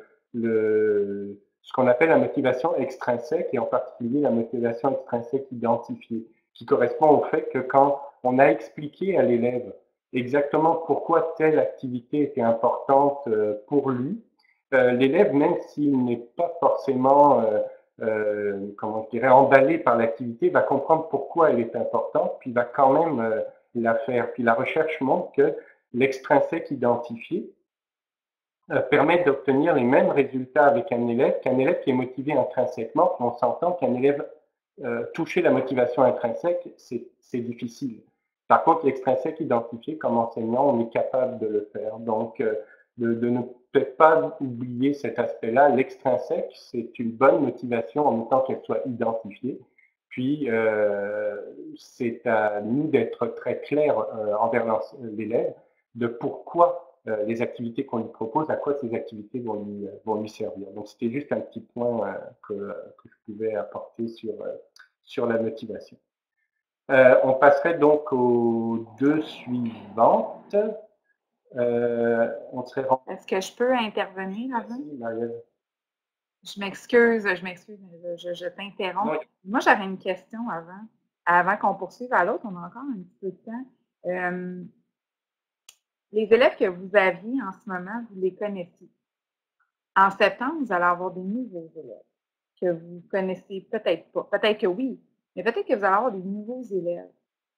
[SPEAKER 2] le, ce qu'on appelle la motivation extrinsèque, et en particulier la motivation extrinsèque identifiée, qui correspond au fait que quand on a expliqué à l'élève exactement pourquoi telle activité était importante pour lui, euh, l'élève, même s'il n'est pas forcément, euh, euh, comment je dirais, emballé par l'activité, va comprendre pourquoi elle est importante, puis va quand même euh, la faire. Puis la recherche montre que l'extrinsèque identifié euh, permet d'obtenir les mêmes résultats avec un élève qu'un élève qui est motivé intrinsèquement. Puis on s'entend qu'un élève Euh, toucher la motivation intrinsèque, c'est difficile. Par contre, l'extrinsèque identifié, comme enseignant, on est capable de le faire. Donc, euh, de, de ne peut-être pas oublier cet aspect-là. L'extrinsèque, c'est une bonne motivation en même temps qu'elle soit identifiée. Puis, euh, c'est à nous d'être très clairs euh, envers l'élève de pourquoi euh, les activités qu'on lui propose, à quoi ces activités vont lui, vont lui servir. Donc, c'était juste un petit point euh, que, que je pouvais apporter sur, euh, sur la motivation. Euh, on passerait donc aux deux suivantes. Euh, on serait...
[SPEAKER 1] Est-ce que je peux intervenir avant?
[SPEAKER 2] Merci, Marie-Ève.
[SPEAKER 1] Je m'excuse, je m'excuse, je, je, je t'interromps. Oui. Moi, j'avais une question avant. Avant qu'on poursuive à l'autre, on a encore un petit peu de temps. Euh, les élèves que vous aviez en ce moment, vous les connaissez. En septembre, vous allez avoir des nouveaux élèves que vous connaissez peut-être pas. Peut-être que oui, mais peut-être que vous allez avoir des nouveaux élèves.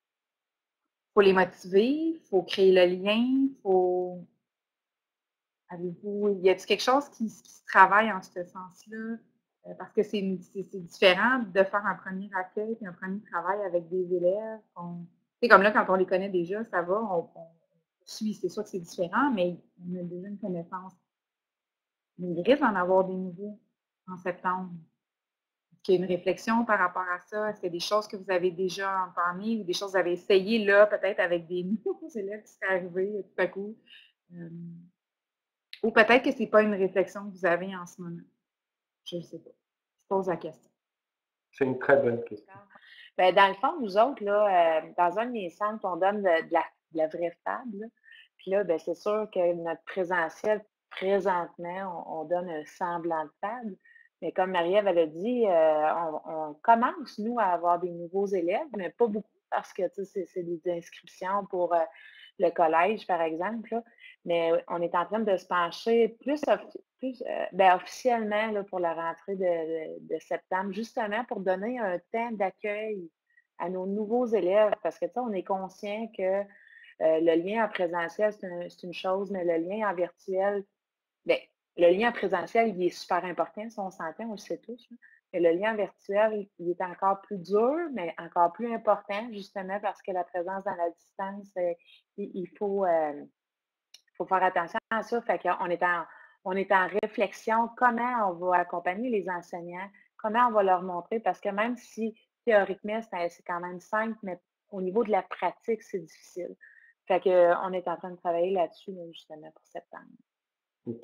[SPEAKER 1] Il faut les motiver, il faut créer le lien, il faut... Avez-vous, y a-t-il quelque chose qui, qui se travaille en ce sens-là? Euh, parce que c'est différent de faire un premier accueil et un premier travail avec des élèves. C'est comme là, quand on les connaît déjà, ça va, on, on suit, c'est sûr que c'est différent, mais on a déjà une connaissance. Mais il risque d'en avoir des nouveaux en septembre. Est-ce qu'il y a une réflexion par rapport à ça? Est-ce qu'il y a des choses que vous avez déjà entendues ou des choses que vous avez essayées là, peut-être avec des nouveaux élèves qui seraient arrivés tout à coup? Euh, ou peut-être que ce n'est pas une réflexion que vous avez en ce moment. Je ne sais pas. Je pose la question.
[SPEAKER 2] C'est une très bonne question.
[SPEAKER 3] Bien, dans le fond, nous autres, là, euh, dans un de mes centres, on donne de, de, la, de la vraie fab. Là. Puis là, ben, c'est sûr que notre présentiel, présentement, on, on donne un semblant de fab. Mais comme Marie-Ève elle a dit, euh, on, on commence, nous, à avoir des nouveaux élèves, mais pas beaucoup parce que c'est des inscriptions pour euh, le collège, par exemple. Là. Mais on est en train de se pencher plus, plus euh, ben, officiellement là, pour la rentrée de, de, de septembre, justement pour donner un temps d'accueil à nos nouveaux élèves, parce que on est conscient que euh, le lien en présentiel, c'est un, une chose, mais le lien en virtuel, bien, le lien en présentiel, il est super important, si on s'entend, on le sait tous. Hein. Mais le lien virtuel, il est encore plus dur, mais encore plus important, justement parce que la présence dans la distance, euh, il, il faut... Euh, Il faut faire attention à ça. Fait qu'on est en, on est en réflexion comment on va accompagner les enseignants, comment on va leur montrer, parce que même si théoriquement, c'est quand même simple, mais au niveau de la pratique, c'est difficile. Fait qu'on est en train de travailler là-dessus, justement, pour septembre.
[SPEAKER 2] OK.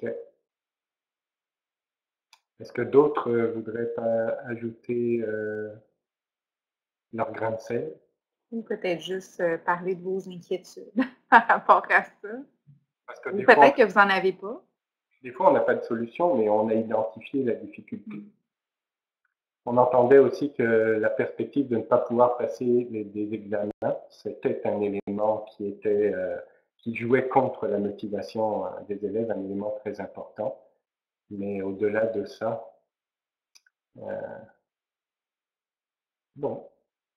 [SPEAKER 2] Est-ce que d'autres euh, voudraient pas ajouter euh, leur grain de sel?
[SPEAKER 1] Ou peut-être juste euh, parler de vos inquiétudes par rapport à ça.
[SPEAKER 2] Parce que
[SPEAKER 1] Ou
[SPEAKER 2] des fois,
[SPEAKER 1] peut-être que vous n'en avez pas.
[SPEAKER 2] Des fois, on n'a pas de solution, mais on a identifié la difficulté. Mm. On entendait aussi que la perspective de ne pas pouvoir passer les, des examens, c'était un élément qui, était, euh, qui jouait contre la motivation euh, des élèves, un élément très important. Mais au-delà de ça, euh, bon.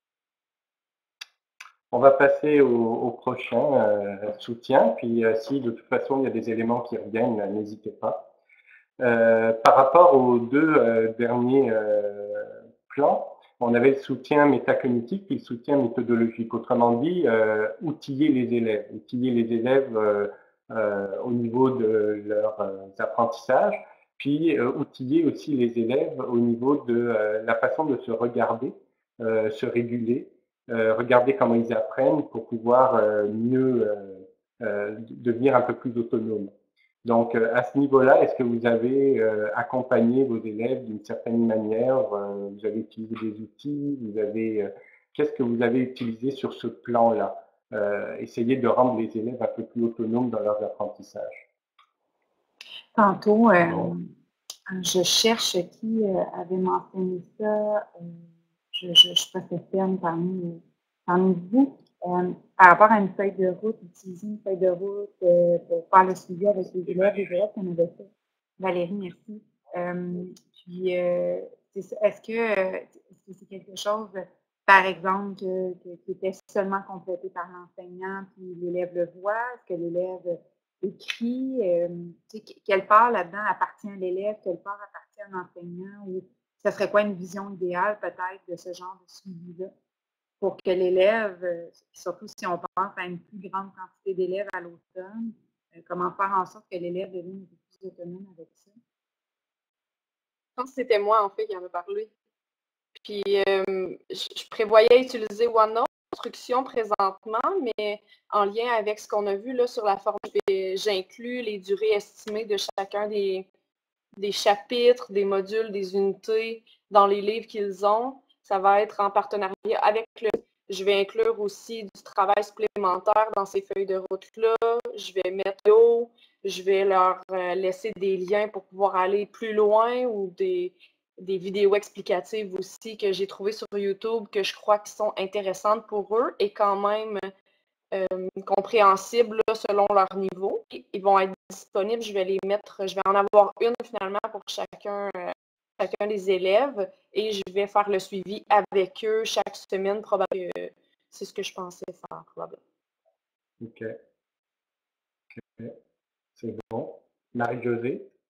[SPEAKER 2] On va passer au, au prochain euh, soutien, puis euh, si de toute façon il y a des éléments qui reviennent, n'hésitez pas. Euh, par rapport aux deux euh, derniers euh, plans, on avait le soutien métacognitif et le soutien méthodologique. Autrement dit, euh, outiller les élèves, outiller les élèves euh, euh, au niveau de leurs euh, apprentissages, puis euh, outiller aussi les élèves au niveau de euh, la façon de se regarder, euh, se réguler, euh, regarder comment ils apprennent pour pouvoir euh, mieux euh, euh, devenir un peu plus autonomes. Donc, à ce niveau-là, est-ce que vous avez euh, accompagné vos élèves d'une certaine manière? euh, Vous avez utilisé des outils? Vous avez, euh, qu'est-ce que vous avez utilisé sur ce plan-là? euh, Essayer de rendre les élèves un peu plus autonomes dans leurs apprentissages.
[SPEAKER 1] Tantôt, euh, bon. je cherche qui euh, avait mentionné ça. Euh, je ne suis pas certaine parmi, parmi vous. Euh, par rapport à une feuille de route, utiliser une feuille de route euh, pour faire le suivi avec les élèves, les élèves qu'on avait fait. Valérie, merci. Euh, puis, euh, est-ce que est-ce que c'est quelque chose, par exemple, que, que, qui était seulement complété par l'enseignant, puis l'élève le voit? Est-ce que l'élève écrit? Euh, quelle part là-dedans appartient à l'élève? Quelle part appartient à l'enseignant? Ou ce serait quoi une vision idéale, peut-être, de ce genre de suivi-là? Pour que l'élève, surtout si on pense à une plus grande quantité d'élèves à l'automne, comment faire en sorte que l'élève devienne un peu plus autonome avec ça?
[SPEAKER 5] Je pense que c'était moi, en fait, qui en a parlé. Puis, euh, je prévoyais utiliser OneNote instruction présentement, mais en lien avec ce qu'on a vu là, sur la forme, j'inclus les durées estimées de chacun des, des chapitres, des modules, des unités dans les livres qu'ils ont. Ça va être en partenariat avec le... Je vais inclure aussi du travail supplémentaire dans ces feuilles de route-là. Je vais mettre l'eau, je vais leur laisser des liens pour pouvoir aller plus loin ou des, des vidéos explicatives aussi que j'ai trouvées sur YouTube que je crois qui sont intéressantes pour eux et quand même euh, compréhensibles là, selon leur niveau. Ils vont être disponibles, je vais les mettre, je vais en avoir une finalement pour chacun, euh, chacun des élèves et je vais faire le suivi avec eux chaque semaine, probablement. Euh, c'est ce que je pensais faire, probablement.
[SPEAKER 2] OK. Okay. C'est bon. Marie-Josée?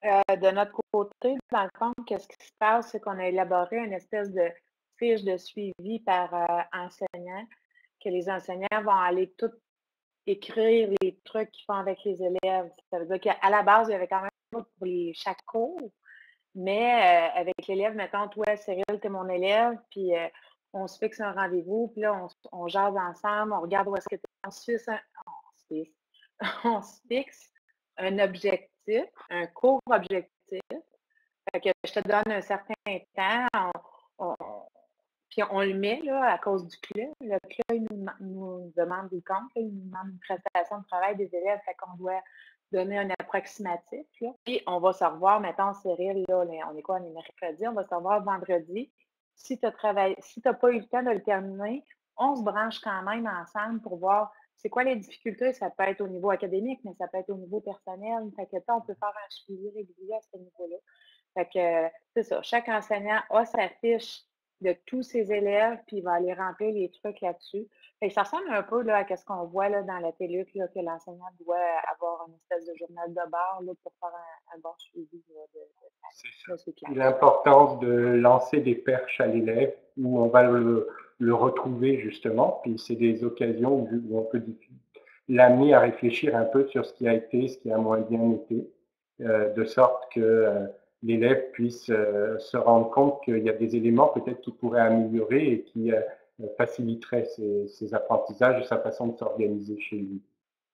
[SPEAKER 3] Euh, de notre côté, dans le fond, qu'est-ce qui se passe, c'est qu'on a élaboré une espèce de fiche de suivi par euh, enseignant, que les enseignants vont aller tout écrire les trucs qu'ils font avec les élèves. Ça veut dire qu'à la base, il y avait quand même pas pour les, chaque cours, mais euh, avec l'élève, mettons, toi, Cyril, tu es mon élève, puis euh, on se fixe un rendez-vous, puis là, on, on jase ensemble, on regarde où est-ce que tu es. On se fixe, un, on se fixe, on se fixe un objectif, un court objectif. Fait que je te donne un certain temps, on, on, puis on le met là, à cause du club. Le club nous, nous demande des comptes, là, il nous demande une prestation de travail des élèves, fait qu'on doit donner un approximatif. Là. Puis on va se revoir, mettons, Cyril, là, on est quoi, on est mercredi, on va se revoir vendredi. Si tu n'as si pas eu le temps de le terminer, on se branche quand même ensemble pour voir c'est quoi les difficultés. Ça peut être au niveau académique, mais ça peut être au niveau personnel. Fait que on peut faire un suivi régulier à ce niveau-là. Fait que c'est ça. Chaque enseignant a sa fiche de tous ses élèves, puis il va aller remplir les trucs là-dessus. Fait que ça ressemble un peu là, à ce qu'on voit là, dans la télé, là, que l'enseignant doit avoir une espèce de journal de bord là, pour faire un, un bon suivi là, de, de,
[SPEAKER 2] de, de l'importance de lancer des perches à l'élève où on va le, le retrouver justement, puis c'est des occasions où on peut l'amener à réfléchir un peu sur ce qui a été, ce qui a moins bien été, euh, de sorte que euh, l'élève puisse euh, se rendre compte qu'il y a des éléments peut-être qu'il pourrait améliorer et qui euh, faciliterait ses, ses apprentissages et sa façon de s'organiser chez lui.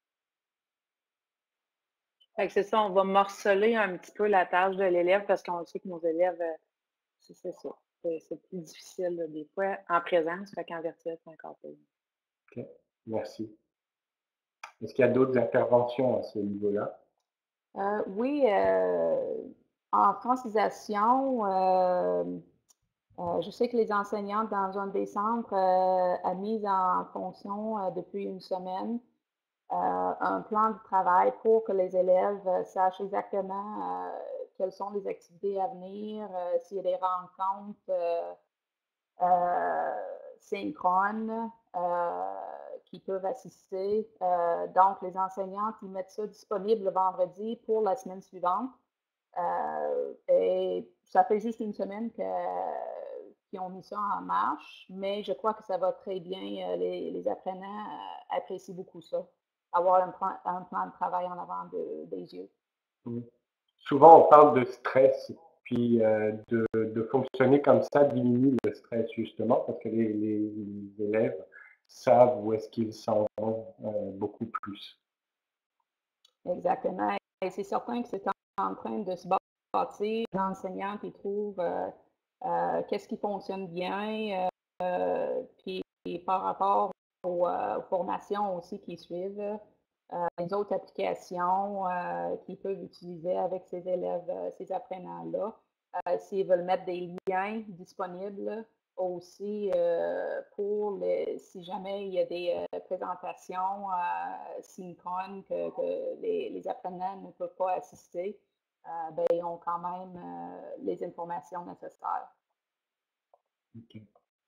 [SPEAKER 3] C'est ça, on va morceler un petit peu la tâche de l'élève parce qu'on sait que nos élèves, c'est ça, c'est plus difficile là, des fois en présence, fait qu'en virtuel, c'est encore plus.
[SPEAKER 2] OK, merci. Est-ce qu'il y a d'autres interventions à ce niveau-là?
[SPEAKER 7] Euh, oui, euh, en francisation, euh, euh, je sais que les enseignantes dans un des centres euh, a mis en fonction euh, depuis une semaine euh, un plan de travail pour que les élèves euh, sachent exactement euh, quelles sont les activités à venir, euh, s'il y a des rencontres euh, euh, synchrones euh, qui peuvent assister. Euh, donc, les enseignantes, ils mettent ça disponible le vendredi pour la semaine suivante. Euh, et ça fait juste une semaine que, qu'ils ont mis ça en marche, mais je crois que ça va très bien. Les, les apprenants apprécient beaucoup ça, avoir un plan, un plan de travail en avant de, des yeux.
[SPEAKER 2] Mmh. Souvent, on parle de stress, puis euh, de, de fonctionner comme ça diminue le stress justement, parce que les, les, les élèves savent où est-ce qu'ils s'en vont euh, beaucoup plus.
[SPEAKER 7] Exactement. Et c'est certain que c'est en train de se bâtir. L'enseignant qui trouve euh, euh, qu'est-ce qui fonctionne bien, euh, puis par rapport aux, euh, aux formations aussi qui suivent, euh, les autres applications euh, qu'ils peuvent utiliser avec ces élèves, euh, ces apprenants-là. Euh, s'ils veulent mettre des liens disponibles aussi euh, pour les, si jamais il y a des euh, présentations euh, synchrones que, que les, les apprenants ne peuvent pas assister, euh, ben, ils ont quand même euh, les informations nécessaires.
[SPEAKER 2] Okay.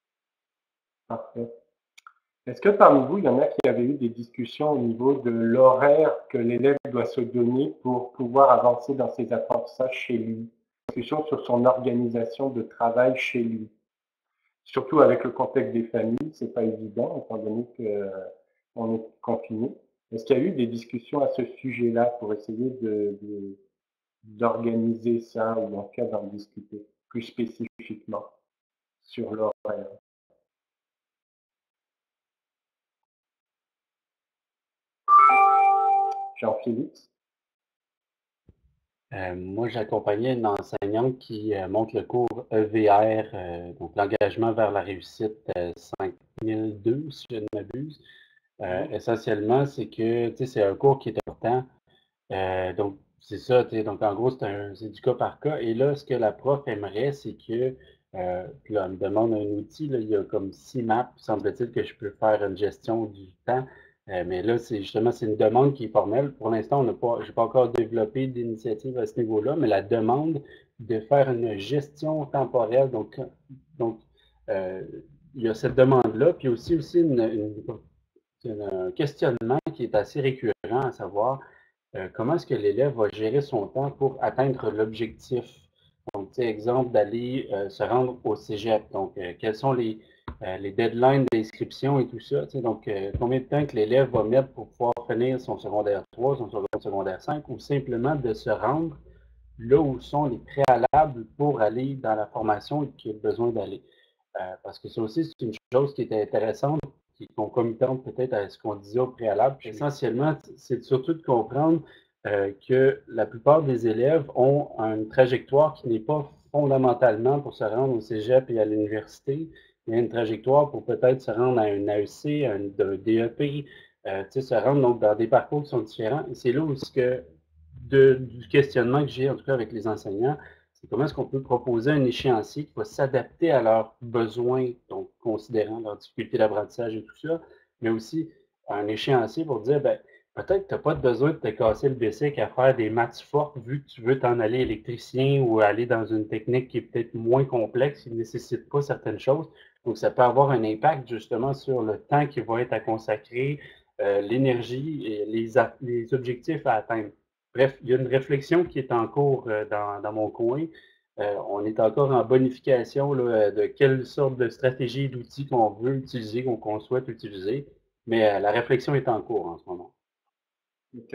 [SPEAKER 2] Parfait. Est-ce que parmi vous, il y en a qui avaient eu des discussions au niveau de l'horaire que l'élève doit se donner pour pouvoir avancer dans ses apprentissages chez lui? Discussion sur son organisation de travail chez lui. Surtout avec le contexte des familles, c'est pas évident, étant donné qu'on est confiné. Est-ce qu'il y a eu des discussions à ce sujet-là pour essayer de, de, d'organiser ça ou en cas d'en discuter plus spécifiquement sur l'horaire? Jean-Félix?
[SPEAKER 6] Euh, moi, j'accompagnais une enseignante qui euh, monte le cours E V R, euh, donc l'engagement vers la réussite euh, cinq mille deux, si je ne m'abuse. Euh, mmh. Essentiellement, c'est que c'est un cours qui est important. Euh, donc, c'est ça. Donc, en gros, c'est du cas par cas. Et là, ce que la prof aimerait, c'est que, euh, là, elle me demande un outil. Là, il y a comme six maps, semble-t-il, que je peux faire une gestion du temps. Euh, mais là, c'est justement, c'est une demande qui est formelle. Pour l'instant, je n'ai pas encore développé d'initiative à ce niveau-là, mais la demande de faire une gestion temporelle, donc, donc euh, il y a cette demande-là, puis aussi, aussi une, une, une, un questionnement qui est assez récurrent, à savoir, euh, comment est-ce que l'élève va gérer son temps pour atteindre l'objectif? Donc, tu sais, exemple, d'aller euh, se rendre au cégep. Donc, euh, quels sont les, euh, les deadlines d'inscription et tout ça? Tu sais, donc, euh, combien de temps que l'élève va mettre pour pouvoir finir son secondaire trois, son secondaire cinq, ou simplement de se rendre là où sont les préalables pour aller dans la formation qu'il a besoin d'aller. Euh, parce que ça aussi, c'est une chose qui est intéressante, qui est concomitante peut-être à ce qu'on disait au préalable. Puis essentiellement, c'est surtout de comprendre euh, que la plupart des élèves ont une trajectoire qui n'est pas fondamentalement pour se rendre au cégep et à l'université, mais une trajectoire pour peut-être se rendre à un A E C, à un, un D E P, euh, se rendre donc dans des parcours qui sont différents. Et c'est là où ce que de, du questionnement que j'ai, en tout cas avec les enseignants, c'est comment est-ce qu'on peut proposer un échéancier qui va s'adapter à leurs besoins, donc considérant leurs difficultés d'apprentissage et tout ça, mais aussi un échéancier pour dire, ben, peut-être que tu n'as pas besoin de te casser le bicycle à faire des maths fortes vu que tu veux t'en aller électricien ou aller dans une technique qui est peut-être moins complexe, qui ne nécessite pas certaines choses. Donc, ça peut avoir un impact justement sur le temps qui va être à consacrer, euh, l'énergie et les, les objectifs à atteindre. Bref, il y a une réflexion qui est en cours euh, dans, dans mon coin. Euh, on est encore en bonification là, de quelle sorte de stratégie d'outils qu'on veut utiliser, qu'on qu'on souhaite utiliser, mais euh, la réflexion est en cours en ce moment.
[SPEAKER 2] Ok,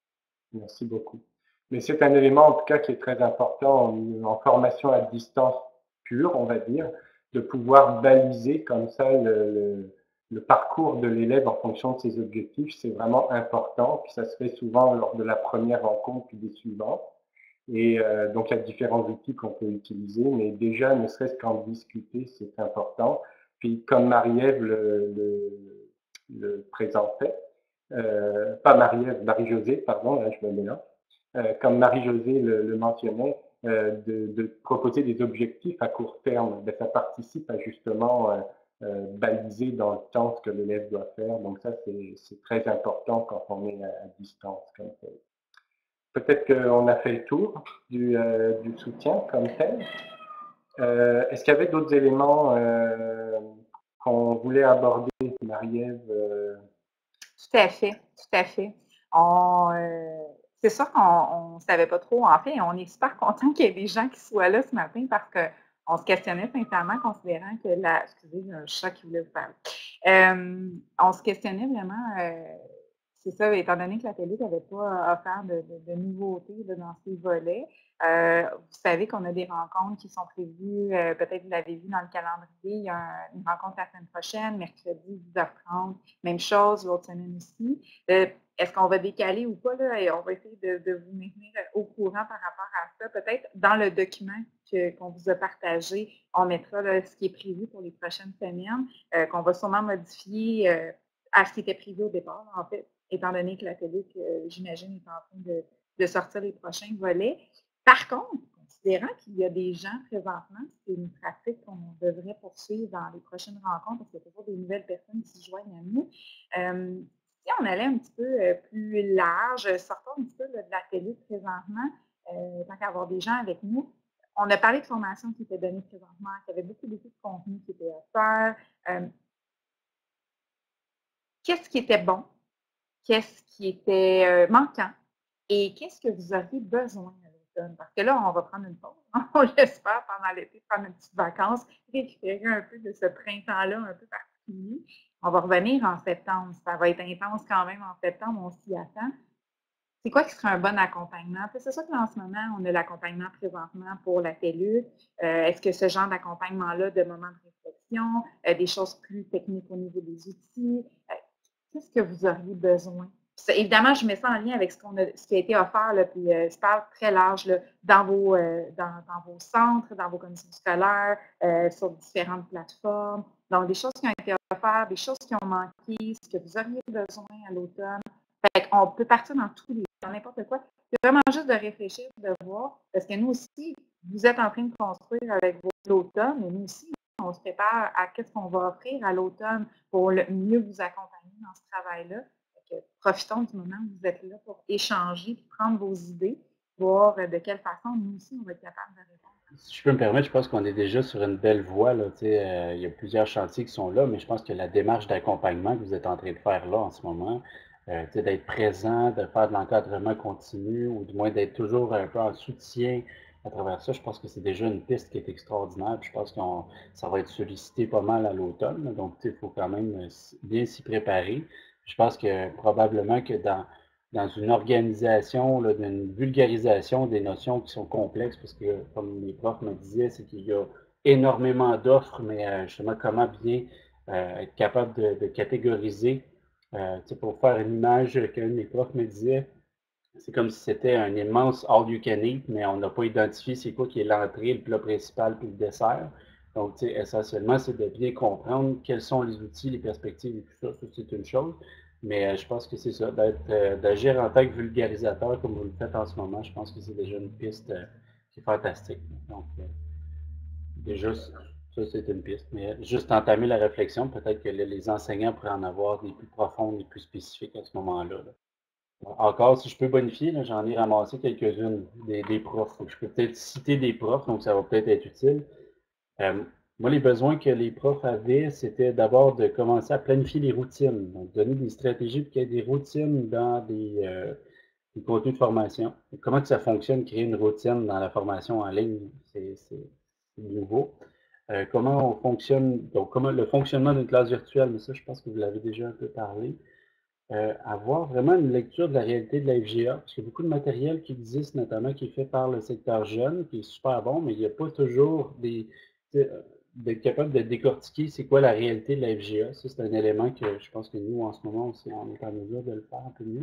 [SPEAKER 2] merci beaucoup. Mais c'est un élément en tout cas qui est très important en, en formation à distance pure, on va dire, de pouvoir baliser comme ça le, le, le parcours de l'élève en fonction de ses objectifs. C'est vraiment important, puis ça se fait souvent lors de la première rencontre puis des suivantes. Et euh, donc, il y a différents outils qu'on peut utiliser, mais déjà, ne serait-ce qu'en discuter, c'est important. Puis, comme Marie-Ève le, le, le présentait, euh, pas Marie-Ève, Marie-Josée, pardon, là je me mélange, euh, comme Marie-Josée le, le mentionnait, euh, de, de proposer des objectifs à court terme, ben, ça participe à justement euh, euh, baliser dans le temps ce que l'élève doit faire. Donc ça, c'est très important quand on est à, à distance comme ça. Peut-être qu'on a fait le tour du, euh, du soutien comme tel. Euh, Est-ce qu'il y avait d'autres éléments euh, qu'on voulait aborder, Marie-Ève? euh...
[SPEAKER 1] Tout à fait, tout à fait. Euh, c'est sûr qu'on ne savait pas trop. En fait, on est super content qu'il y ait des gens qui soient là ce matin parce qu'on se questionnait sincèrement, considérant que la... Excusez, j'ai un chat qui voulait vous parler. Euh, on se questionnait vraiment... Euh, C'est ça, étant donné que la télé n'avait pas offert de, de, de nouveautés là, dans ces volets. Euh, vous savez qu'on a des rencontres qui sont prévues, euh, peut-être vous l'avez vu dans le calendrier, il y a un, une rencontre la semaine prochaine, mercredi, dix heures trente, même chose, l'autre semaine aussi. Euh, Est-ce qu'on va décaler ou pas, là, et on va essayer de, de vous maintenir au courant par rapport à ça. Peut-être dans le document qu'on vous a partagé, on mettra là, ce qui est prévu pour les prochaines semaines, euh, qu'on va sûrement modifier euh, à ce qui était prévu au départ, en fait, étant donné que la télé, euh, j'imagine, est en train de, de sortir les prochains volets. Par contre, considérant qu'il y a des gens présentement, c'est une pratique qu'on devrait poursuivre dans les prochaines rencontres, parce qu'il y a toujours des nouvelles personnes qui se joignent à nous. Euh, si on allait un petit peu euh, plus large, sortons un petit peu là, de la télé présentement, euh, tant qu'à avoir des gens avec nous, on a parlé de formations qui étaient données présentement, qu'il y avait beaucoup, beaucoup de contenu qui était offert. Euh, Qu'est-ce qui était bon? Qu'est-ce qui était euh, manquant? Et qu'est-ce que vous auriez besoin à l'automne? Parce que là, on va prendre une pause, hein? On l'espère, pendant l'été, prendre une petite vacance, récupérer un peu de ce printemps-là un peu particulier. On va revenir en septembre. Ça va être intense quand même en septembre, on s'y attend. C'est quoi qui serait un bon accompagnement? C'est sûr qu'en ce moment, on a l'accompagnement présentement pour la T E L U. Euh, Est-ce que ce genre d'accompagnement-là, de moments de réflexion, euh, des choses plus techniques au niveau des outils, euh, qu'est-ce que vous auriez besoin? Évidemment, je mets ça en lien avec ce, qu'on a, ce qui a été offert, là, puis euh, je parle très large là, dans, vos, euh, dans, dans vos centres, dans vos commissions scolaires, euh, sur différentes plateformes. Donc, des choses qui ont été offertes, des choses qui ont manqué, ce que vous auriez besoin à l'automne. Fait qu'on peut partir dans tous les, dans n'importe quoi. C'est vraiment juste de réfléchir, de voir, parce que nous aussi, vous êtes en train de construire avec l'automne, et nous aussi, on se prépare à qu'est-ce qu'on va offrir à l'automne pour le mieux vous accompagner dans ce travail-là. Profitons du moment où vous êtes là pour échanger, prendre vos idées, voir de quelle façon nous aussi, on va être capable de répondre.
[SPEAKER 6] Si je peux me permettre, je pense qu'on est déjà sur une belle voie. Là, euh, il y a plusieurs chantiers qui sont là, mais je pense que la démarche d'accompagnement que vous êtes en train de faire là en ce moment, euh, d'être présent, de faire de l'encadrement continu, ou du moins d'être toujours un peu en soutien à travers ça. Je pense que c'est déjà une piste qui est extraordinaire. Puis je pense que ça va être sollicité pas mal à l'automne. Donc, il faut quand même bien s'y préparer. Je pense que probablement que dans, dans une organisation, d'une vulgarisation des notions qui sont complexes, parce que, comme les profs me disaient, c'est qu'il y a énormément d'offres, mais euh, justement, comment bien euh, être capable de, de catégoriser. Euh, pour faire une image qu'un de mes profs me disait, c'est comme si c'était un immense all you can eat, mais on n'a pas identifié c'est quoi qui est l'entrée, le plat principal puis le dessert. Donc, essentiellement, c'est de bien comprendre quels sont les outils, les perspectives et tout ça. Ça, c'est une chose. Mais euh, je pense que c'est ça, d'être, euh, d'agir en tant que vulgarisateur comme vous le faites en ce moment, je pense que c'est déjà une piste euh, qui est fantastique. Donc, euh, déjà, ça, c'est une piste. Mais juste entamer la réflexion, peut-être que les enseignants pourraient en avoir des plus profondes, des plus spécifiques à ce moment-là. Là. Encore, si je peux bonifier, j'en ai ramassé quelques-unes des, des profs. Je peux peut-être citer des profs, donc ça va peut-être être utile. Euh, moi, les besoins que les profs avaient, c'était d'abord de commencer à planifier les routines, donc donner des stratégies pour qu'il y ait des routines dans des, euh, des contenus de formation. Comment que ça fonctionne, créer une routine dans la formation en ligne, c'est nouveau. Euh, comment on fonctionne, donc comment le fonctionnement d'une classe virtuelle, mais ça, je pense que vous l'avez déjà un peu parlé. Euh, avoir vraiment une lecture de la réalité de la F G A, parce qu'il y a beaucoup de matériel qui existe, notamment qui est fait par le secteur jeune, qui est super bon, mais il n'y a pas toujours des, d'être capable de décortiquer c'est quoi la réalité de la F G A. Ça, c'est un élément que je pense que nous, en ce moment, aussi, on est en mesure de le faire un peu mieux.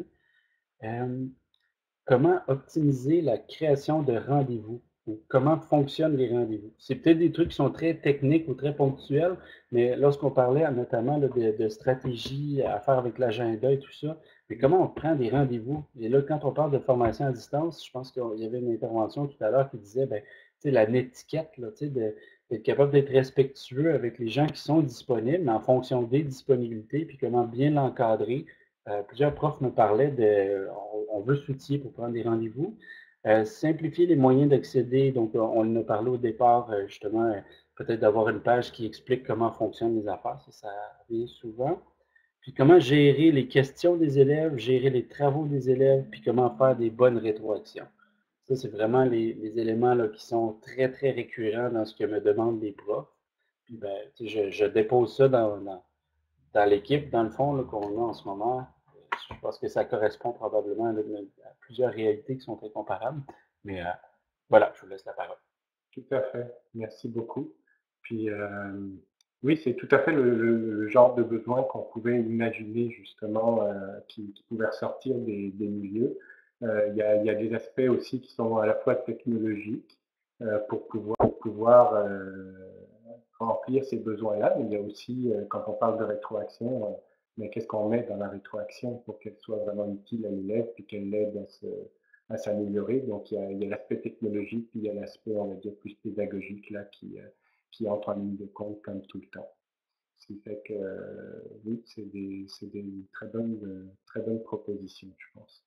[SPEAKER 6] Euh, comment optimiser la création de rendez-vous? Comment fonctionnent les rendez-vous? C'est peut-être des trucs qui sont très techniques ou très ponctuels, mais lorsqu'on parlait notamment là, de, de stratégie à faire avec l'agenda et tout ça, mais comment on prend des rendez-vous? Et là, quand on parle de formation à distance, je pense qu'il y avait une intervention tout à l'heure qui disait, ben, tu sais, la netiquette, là, tu sais, de, d'être capable d'être respectueux avec les gens qui sont disponibles, mais en fonction des disponibilités, puis comment bien l'encadrer. Euh, plusieurs profs me parlaient de, on, on veut s'outiller pour prendre des rendez-vous. Euh, simplifier les moyens d'accéder, donc on en a parlé au départ, euh, justement, euh, peut-être d'avoir une page qui explique comment fonctionnent les affaires, ça, ça revient souvent. Puis comment gérer les questions des élèves, gérer les travaux des élèves, puis comment faire des bonnes rétroactions. Ça, c'est vraiment les, les éléments là, qui sont très, très récurrents dans ce que me demandent les profs. Puis ben, je, je dépose ça dans, dans, dans l'équipe, dans le fond, qu'on a en ce moment. Je pense que ça correspond probablement à, à plusieurs réalités qui sont très comparables. Mais euh, voilà, je vous laisse la parole.
[SPEAKER 2] Tout à fait. Merci beaucoup. Puis, euh, oui, c'est tout à fait le, le, le genre de besoin qu'on pouvait imaginer, justement, euh, qui, qui pouvait ressortir des, des milieux. Euh, il y a, il y a des aspects aussi qui sont à la fois technologiques euh, pour pouvoir, pour pouvoir euh, remplir ces besoins-là, mais il y a aussi, euh, quand on parle de rétroaction, euh, mais qu'est-ce qu'on met dans la rétroaction pour qu'elle soit vraiment utile à l'élève puis qu'elle l'aide à se, à s'améliorer. Donc, il y a, il y a l'aspect technologique, puis il y a l'aspect, on va dire, plus pédagogique là, qui, euh, qui entre en ligne de compte comme tout le temps. Ce qui fait que, euh, oui, c'est des, des très bonnes, euh, très bonnes propositions, je pense.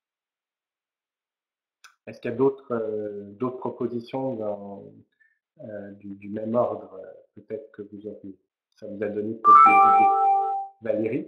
[SPEAKER 2] Est-ce qu'il y a d'autres euh, d'autres propositions dans, euh, du, du même ordre, euh, peut-être que vous auriez, ça vous a donné peut-être des idées. Valérie?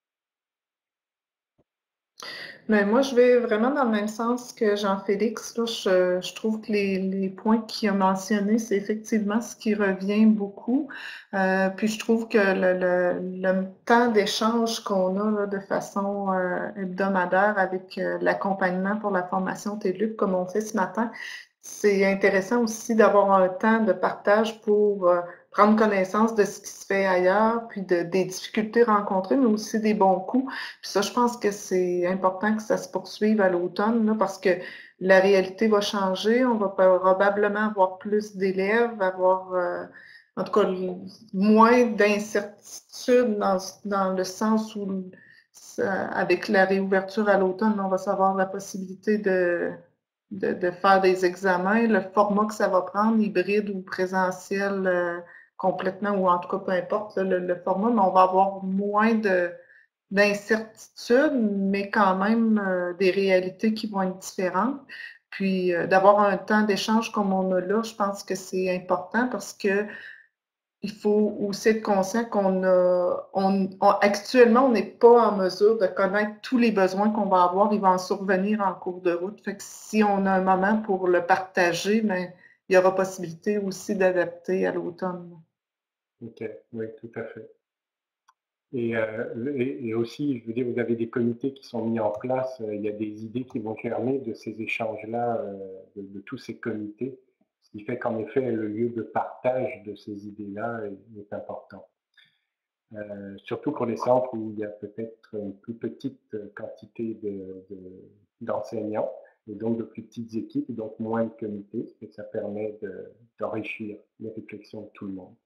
[SPEAKER 4] Mais moi, je vais vraiment dans le même sens que Jean-Félix. Là, je, je trouve que les, les points qu'il a mentionnés, c'est effectivement ce qui revient beaucoup. Euh, puis je trouve que le, le, le temps d'échange qu'on a là, de façon euh, hebdomadaire avec euh, l'accompagnement pour la formation T E L U C, comme on fait ce matin, c'est intéressant aussi d'avoir un temps de partage pour euh, prendre connaissance de ce qui se fait ailleurs, puis de, des difficultés rencontrées, mais aussi des bons coups. Puis ça, je pense que c'est important que ça se poursuive à l'automne, parce que la réalité va changer. On va probablement avoir plus d'élèves, avoir, euh, en tout cas, moins d'incertitudes dans, dans le sens où, ça, avec la réouverture à l'automne, on va savoir la possibilité de De, de faire des examens, le format que ça va prendre, hybride ou présentiel euh, complètement, ou en tout cas, peu importe là, le, le format, mais on va avoir moins de d'incertitudes, mais quand même euh, des réalités qui vont être différentes. Puis euh, d'avoir un temps d'échange comme on a là, je pense que c'est important parce que il faut aussi être conscient qu'on a, on, on, actuellement, on n'est pas en mesure de connaître tous les besoins qu'on va avoir. Ils vont en survenir en cours de route. Fait que si on a un moment pour le partager, mais il y aura possibilité aussi d'adapter à l'automne.
[SPEAKER 2] OK, oui, tout à fait. Et, euh, et, et aussi, je veux dire, vous avez des comités qui sont mis en place. Il y a des idées qui vont germer de ces échanges-là, euh, de, de tous ces comités. Ce qui fait qu'en effet, le lieu de partage de ces idées-là est, est important. Euh, surtout pour les centres où il y a peut-être une plus petite quantité de, de, d'enseignants et donc de plus petites équipes, et donc moins de comités, et ça permet de, d'enrichir les réflexions de tout le monde.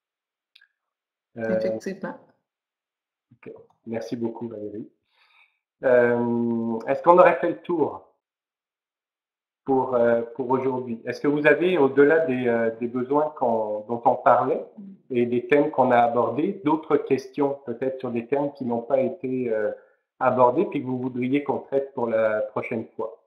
[SPEAKER 4] Euh, Effectivement.
[SPEAKER 2] Okay. Merci beaucoup, Valérie. Euh, est-ce qu'on aurait fait le tour pour, euh, pour aujourd'hui? Est-ce que vous avez, au-delà des, euh, des besoins qu'on, dont on parlait et des thèmes qu'on a abordés, d'autres questions peut-être sur des thèmes qui n'ont pas été euh, abordés puis que vous voudriez qu'on traite pour la prochaine fois?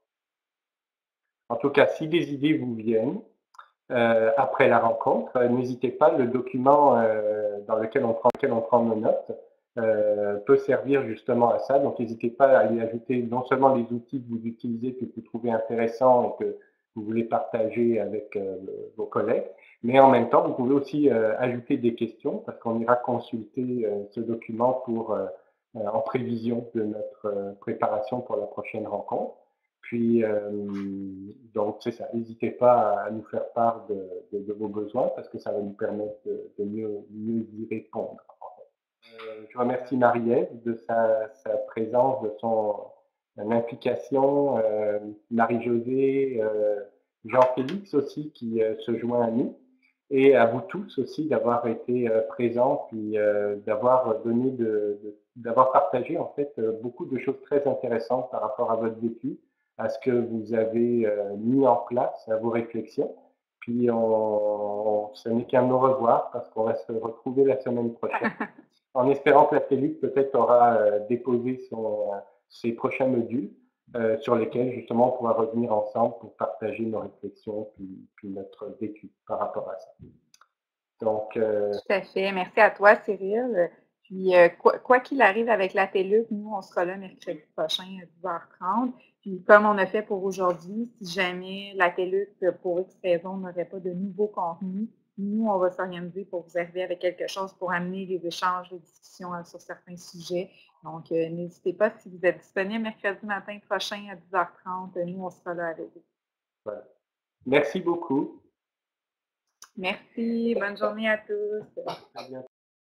[SPEAKER 2] En tout cas, si des idées vous viennent euh, après la rencontre, euh, n'hésitez pas, le document euh, dans lequel on prend, lequel on prend nos notes euh, peut servir justement à ça. Donc, n'hésitez pas à y ajouter non seulement les outils que vous utilisez, que vous trouvez intéressants et que vous voulez partager avec euh, vos collègues, mais en même temps, vous pouvez aussi euh, ajouter des questions parce qu'on ira consulter euh, ce document pour, euh, en prévision de notre euh, préparation pour la prochaine rencontre. Puis, euh, donc, c'est ça. N'hésitez pas à nous faire part de, de, de, vos besoins parce que ça va nous permettre de, de mieux, mieux y répondre. Euh, je remercie Marie-Ève de sa, sa présence, de son implication, euh, Marie-Josée, euh, Jean-Félix aussi qui euh, se joint à nous, et à vous tous aussi d'avoir été euh, présents, puis euh, d'avoir donné, de, de, d'avoir partagé en fait beaucoup de choses très intéressantes par rapport à votre vécu, à ce que vous avez euh, mis en place, à vos réflexions. Puis on, on, ce n'est qu'un au revoir parce qu'on va se retrouver la semaine prochaine. En espérant que la TELUC peut-être aura euh, déposé son, euh, ses prochains modules euh, sur lesquels justement on pourra revenir ensemble pour partager nos réflexions puis, puis notre vécu par rapport à ça. Donc, euh...
[SPEAKER 1] Tout à fait. Merci à toi, Cyril. Puis, euh, quoi, quoi qu'il arrive avec la TELUC, nous, on sera là mercredi prochain à dix heures trente. Puis, comme on a fait pour aujourd'hui, si jamais la TELUC, pour X raison, n'aurait pas de nouveaux contenus, nous, on va s'organiser pour vous arriver avec quelque chose pour amener les échanges, les discussions sur certains sujets. Donc, euh, n'hésitez pas, si vous êtes disponible mercredi matin prochain à dix heures trente, nous, on sera là avec vous.
[SPEAKER 2] Voilà. Merci beaucoup.
[SPEAKER 1] Merci. Bonne journée à tous.
[SPEAKER 2] À bientôt.